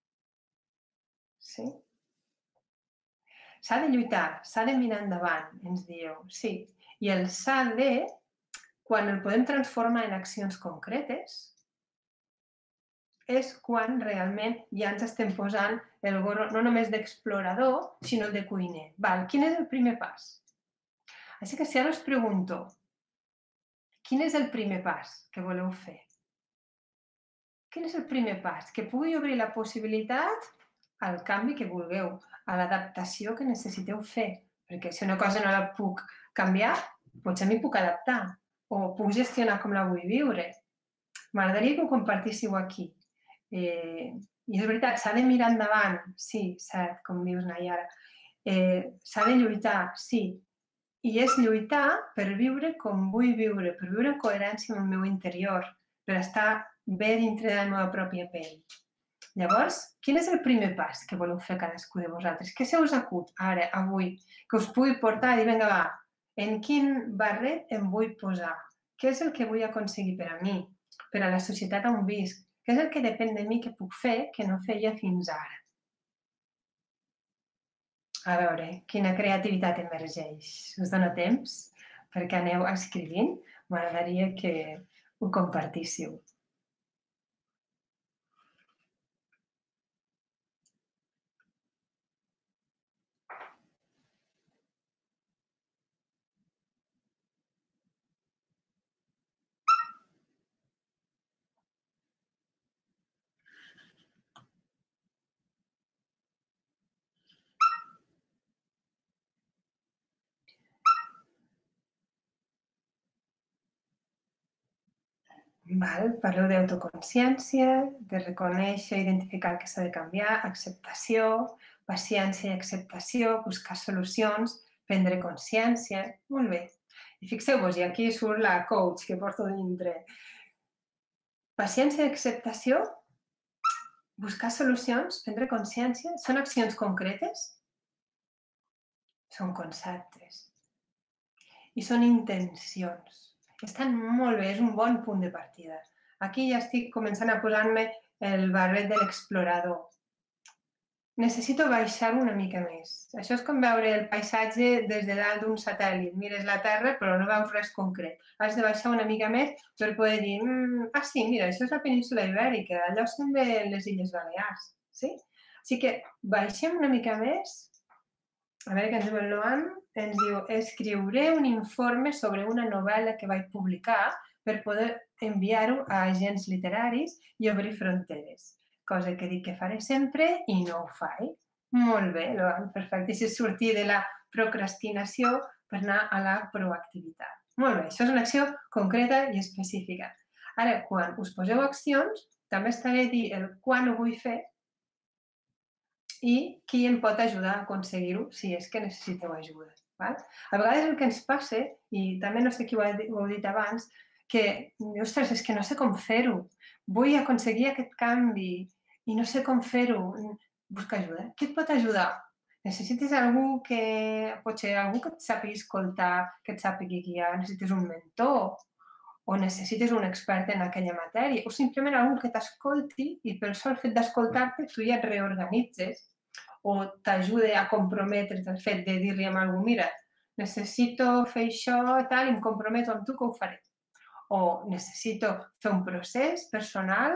Sí? S'ha de lluitar, s'ha de mirar endavant, ens dieu. Sí. I el s'ha de, quan el podem transformar en accions concretes, és quan realment ja ens estem posant el gorro no només d'explorador, sinó el de cuiner. Val, quin és el primer pas? Així que si ara us pregunto, quin és el primer pas que voleu fer? Quin és el primer pas? Que pugui obrir la possibilitat al canvi que vulgueu, a l'adaptació que necessiteu fer. Perquè si una cosa no la puc canviar, potser m'hi puc adaptar o puc gestionar com la vull viure. M'agradaria que ho compartíssiu aquí. I és veritat, s'ha de mirar endavant, sí, cert, com dius, Nayara. S'ha de lluitar, sí. I és lluitar per viure com vull viure, per viure en coherència amb el meu interior, per estar bé dintre de la meva pròpia pell. Llavors, quin és el primer pas que voleu fer cadascú de vosaltres? Què se us acut ara, avui, que us pugui portar a dir, vinga, va, en quin barret em vull posar? Què és el que vull aconseguir per a mi, per a la societat on visc? Què és el que depèn de mi que puc fer que no feia fins ara? A veure, quina creativitat emergeix. Us dono temps perquè aneu escrivint. M'agradaria que ho compartíssiu. Parleu d'autoconsciència, de reconèixer i identificar el que s'ha de canviar, acceptació, paciència i acceptació, buscar solucions, prendre consciència. Molt bé. I fixeu-vos, i aquí surt la coach que porto dintre. Paciència i acceptació, buscar solucions, prendre consciència, són accions concretes? Són conceptes. I són intencions. estan molt bé, és un bon punt de partida. Aquí ja estic començant a posar-me el barret de l'explorador. Necessito baixar una mica més. Això és com veure el paisatge des de dalt d'un satèl·lit. Mires la Terra però no veus res concret. Has de baixar una mica més per poder dir sí, mira, això és la península Ibèrica, allò són les Illes Balears. Sí? Així que baixem una mica més. A veure què ens diu el Loan. Ens diu, escriuré un informe sobre una novel·la que vaig publicar per poder enviar-ho a agents literaris i obrir fronteres. Cosa que dic que faré sempre i no ho faig. Molt bé, Loan, perfecte. Això és sortir de la procrastinació per anar a la proactivitat. Molt bé, això és una acció concreta i específica. Ara, quan us poseu accions, també està bé dir el quan ho vull fer i qui em pot ajudar a aconseguir-ho si és que necessiteu ajuda. Val? A vegades el que ens passa, i també no sé qui ho heu dit abans, que, ostres, és que no sé com fer-ho. Vull aconseguir aquest canvi i no sé com fer-ho. Busca ajuda. Qui et pot ajudar? Necessites algú que, potser algú que et sàpiga escoltar, que et sàpiga guiar, necessites un mentor o necessites un expert en aquella matèria, o simplement algú que t'escolti i pel sol fet d'escoltar-te tu ja et reorganitzes o t'ajuda a comprometre't el fet de dir-li a algú, mira, necessito fer això, tal, i em comprometo amb tu que ho faré. O necessito fer un procés personal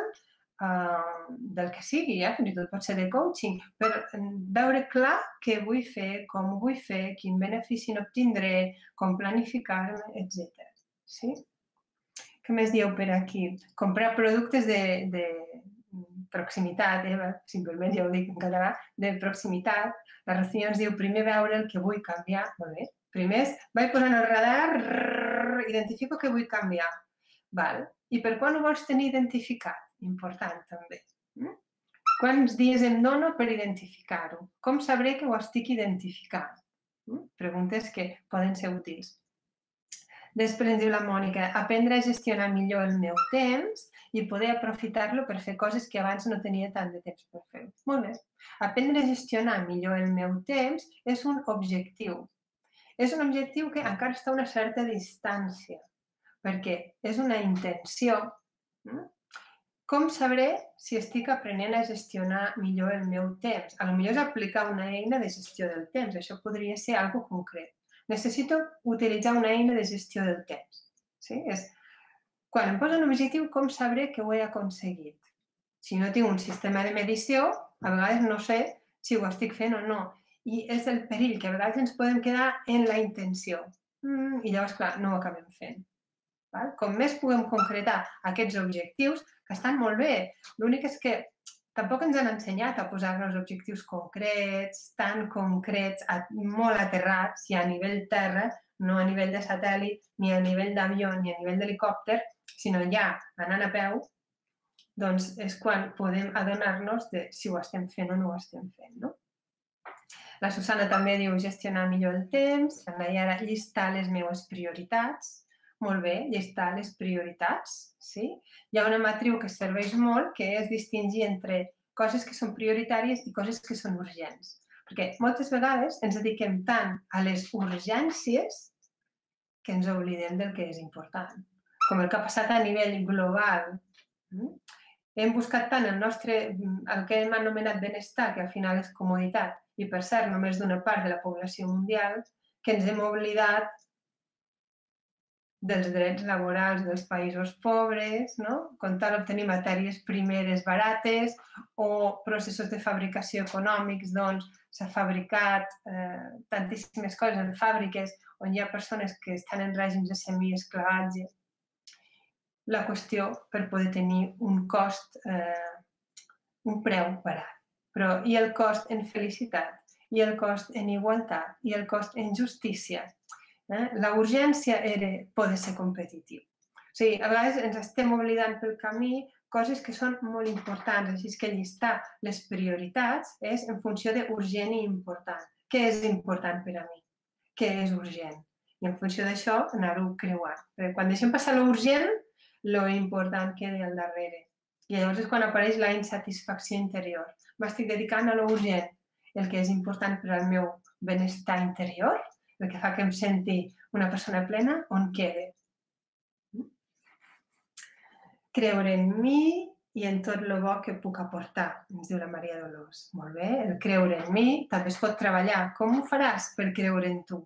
del que sigui, fins i tot pot ser de coaching, per veure clar què vull fer, com ho vull fer, quin benefici n'obtindré, com planificar-me, etc. Sí? Què més dieu per aquí? Comprar productes de proximitat, simplement ja ho dic en català, de proximitat. La Rocío ens diu, primer veure el que vull canviar. Molt bé. Primer vaig posant el radar, identifico què vull canviar. Val. I per quan ho vols tenir identificat? Important, també. Quants dies em dono per identificar-ho? Com sabré que ho estic identificant? Preguntes que poden ser útils. Després ens diu la Mònica, aprendre a gestionar millor el meu temps i poder aprofitar-lo per fer coses que abans no tenia tant de temps per fer. Molt bé. Aprendre a gestionar millor el meu temps és un objectiu. És un objectiu que encara està a una certa distància, perquè és una intenció. Com sabré si estic aprenent a gestionar millor el meu temps? Potser és aplicar una eina de gestió del temps. Això podria ser algo concret. Necessito utilitzar una eina de gestió del temps. Sí? Quan em poso un objectiu, com sabré que ho he aconseguit? Si no tinc un sistema de medició, a vegades no sé si ho estic fent o no. I és el perill, que a vegades ens podem quedar en la intenció. I llavors, clar, no ho acabem fent. Com més puguem concretar aquests objectius, que estan molt bé, l'únic és que tampoc ens han ensenyat a posar-nos objectius concrets, tan concrets, molt aterrats, i a nivell terra, no a nivell de satèl·lit, ni a nivell d'avió, ni a nivell d'helicòpter, sinó ja anant a peu, doncs és quan podem adonar-nos de si ho estem fent o no ho estem fent, no? La Susana també diu gestionar millor el temps, la Nayara llistar les meves prioritats. Molt bé, llistar les prioritats, sí? Hi ha una matriu que serveix molt, que és distingir entre coses que són prioritàries i coses que són urgents. Perquè moltes vegades ens dediquem tant a les urgències que ens oblidem del que és important. Com el que ha passat a nivell global. Hem buscat tant el que hem anomenat benestar, que al final és comoditat, i per cert, només d'una part de la població mundial, que ens hem oblidat dels drets laborals dels països pobres, no? Com tal obtenir matèries primeres barates o processos de fabricació econòmics, doncs s'ha fabricat tantíssimes coses en fàbriques on hi ha persones que estan en règims de semiesclavatge. La qüestió per poder tenir un cost, un preu barat. Però i el cost en felicitat, i el cost en igualtat, i el cost en justícia. La urgència era poder ser competitiu. O sigui, a vegades ens estem oblidant pel camí coses que són molt importants, així que llistar les prioritats és en funció d'urgent i important. Què és important per a mi? Què és urgent? I en funció d'això anar-ho creuant. Perquè quan deixem passar l'urgent, l'important queda al darrere. I llavors és quan apareix la insatisfacció interior. M'estic dedicant a l'urgent, el que és important per al meu benestar interior, el que fa que em senti una persona plena, on queda? Creure en mi i en tot el bo que puc aportar, ens diu la Maria Dolors. Molt bé, el creure en mi també es pot treballar. Com ho faràs per creure en tu?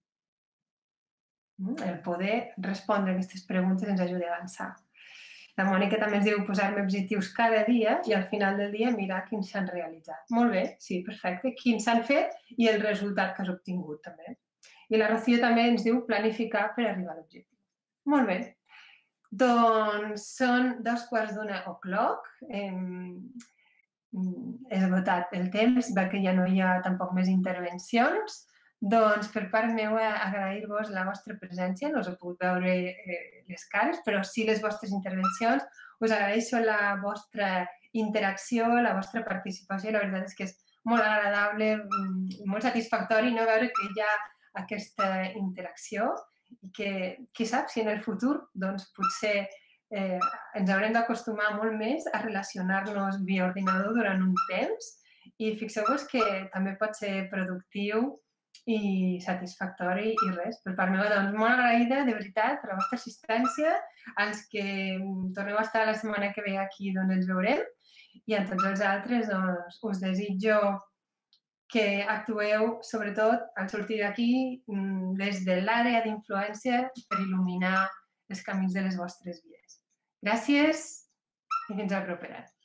El poder respondre a aquestes preguntes ens ajuda a avançar. La Mònica també ens diu posar-me objectius cada dia i al final del dia mirar quins s'han realitzat. Molt bé, sí, perfecte. Quins s'han fet i el resultat que has obtingut també. I la Rocío també ens diu planificar per arribar a l'objectiu. Molt bé. Doncs són 1:15 Hem esgotat el temps, perquè ja no hi ha tampoc més intervencions. Doncs per part meva agrair-vos la vostra presència, no us he pogut veure les cares, però sí les vostres intervencions. Us agraeixo la vostra interacció, la vostra participació. La veritat és que és molt agradable i molt satisfactori no veure que hi ha aquesta interacció i que, qui sap, si en el futur doncs, potser ens haurem d'acostumar molt més a relacionar-nos via ordinador durant un temps i fixeu-vos que també pot ser productiu i satisfactori i res. Per part meva, doncs, molt agraïda, de veritat, per la vostra assistència. Els que torneu a estar la setmana que ve aquí, doncs ens veurem. I a tots els altres, doncs, us desitjo que actueu, sobretot, al sortir d'aquí, des de l'àrea d'influència per il·luminar els camins de les vostres vides. Gràcies i fins a la propera.